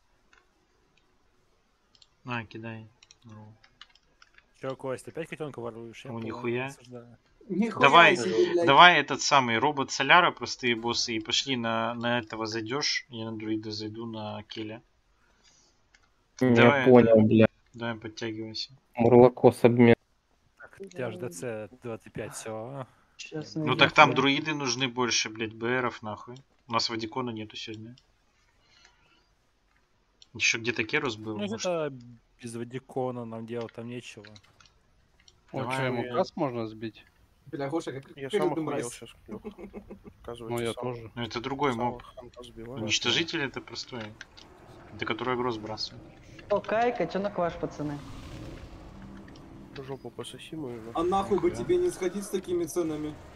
На, кидай. Ну. Чё, Кость, опять котенка воруешь? Я О, понял, нихуя. осуждаю. Нихуя Давай, себе, блядь. давай этот самый робот Соляра, простые боссы, и пошли на этого зайдешь. Я на друида зайду на Келя. Не Давай, понял, блядь. Давай, подтягивайся. Мурлакос обмен. Так, у тебя же ДЦ 25, все. Сейчас Ну так там друиды нужны больше, блядь, БРов нахуй. У нас Вадикона нету сегодня. Еще где-то Керус был. Ну может. это без Вадикона нам делать там нечего. О, Давай, что, ему я- касс можно сбить? Бля, Гоша, как Я как сам ты охуел мразь. сейчас. Ну, Оказывается, я сам- тоже. Ну это другой сам моб. ханта сбиваю. Уничтожитель это простой. Это который агро сбрасывает. Кай, котенок ваш, пацаны. Жопу пососи мою. А нахуй бы Нихуя. тебе не сходить с такими ценами?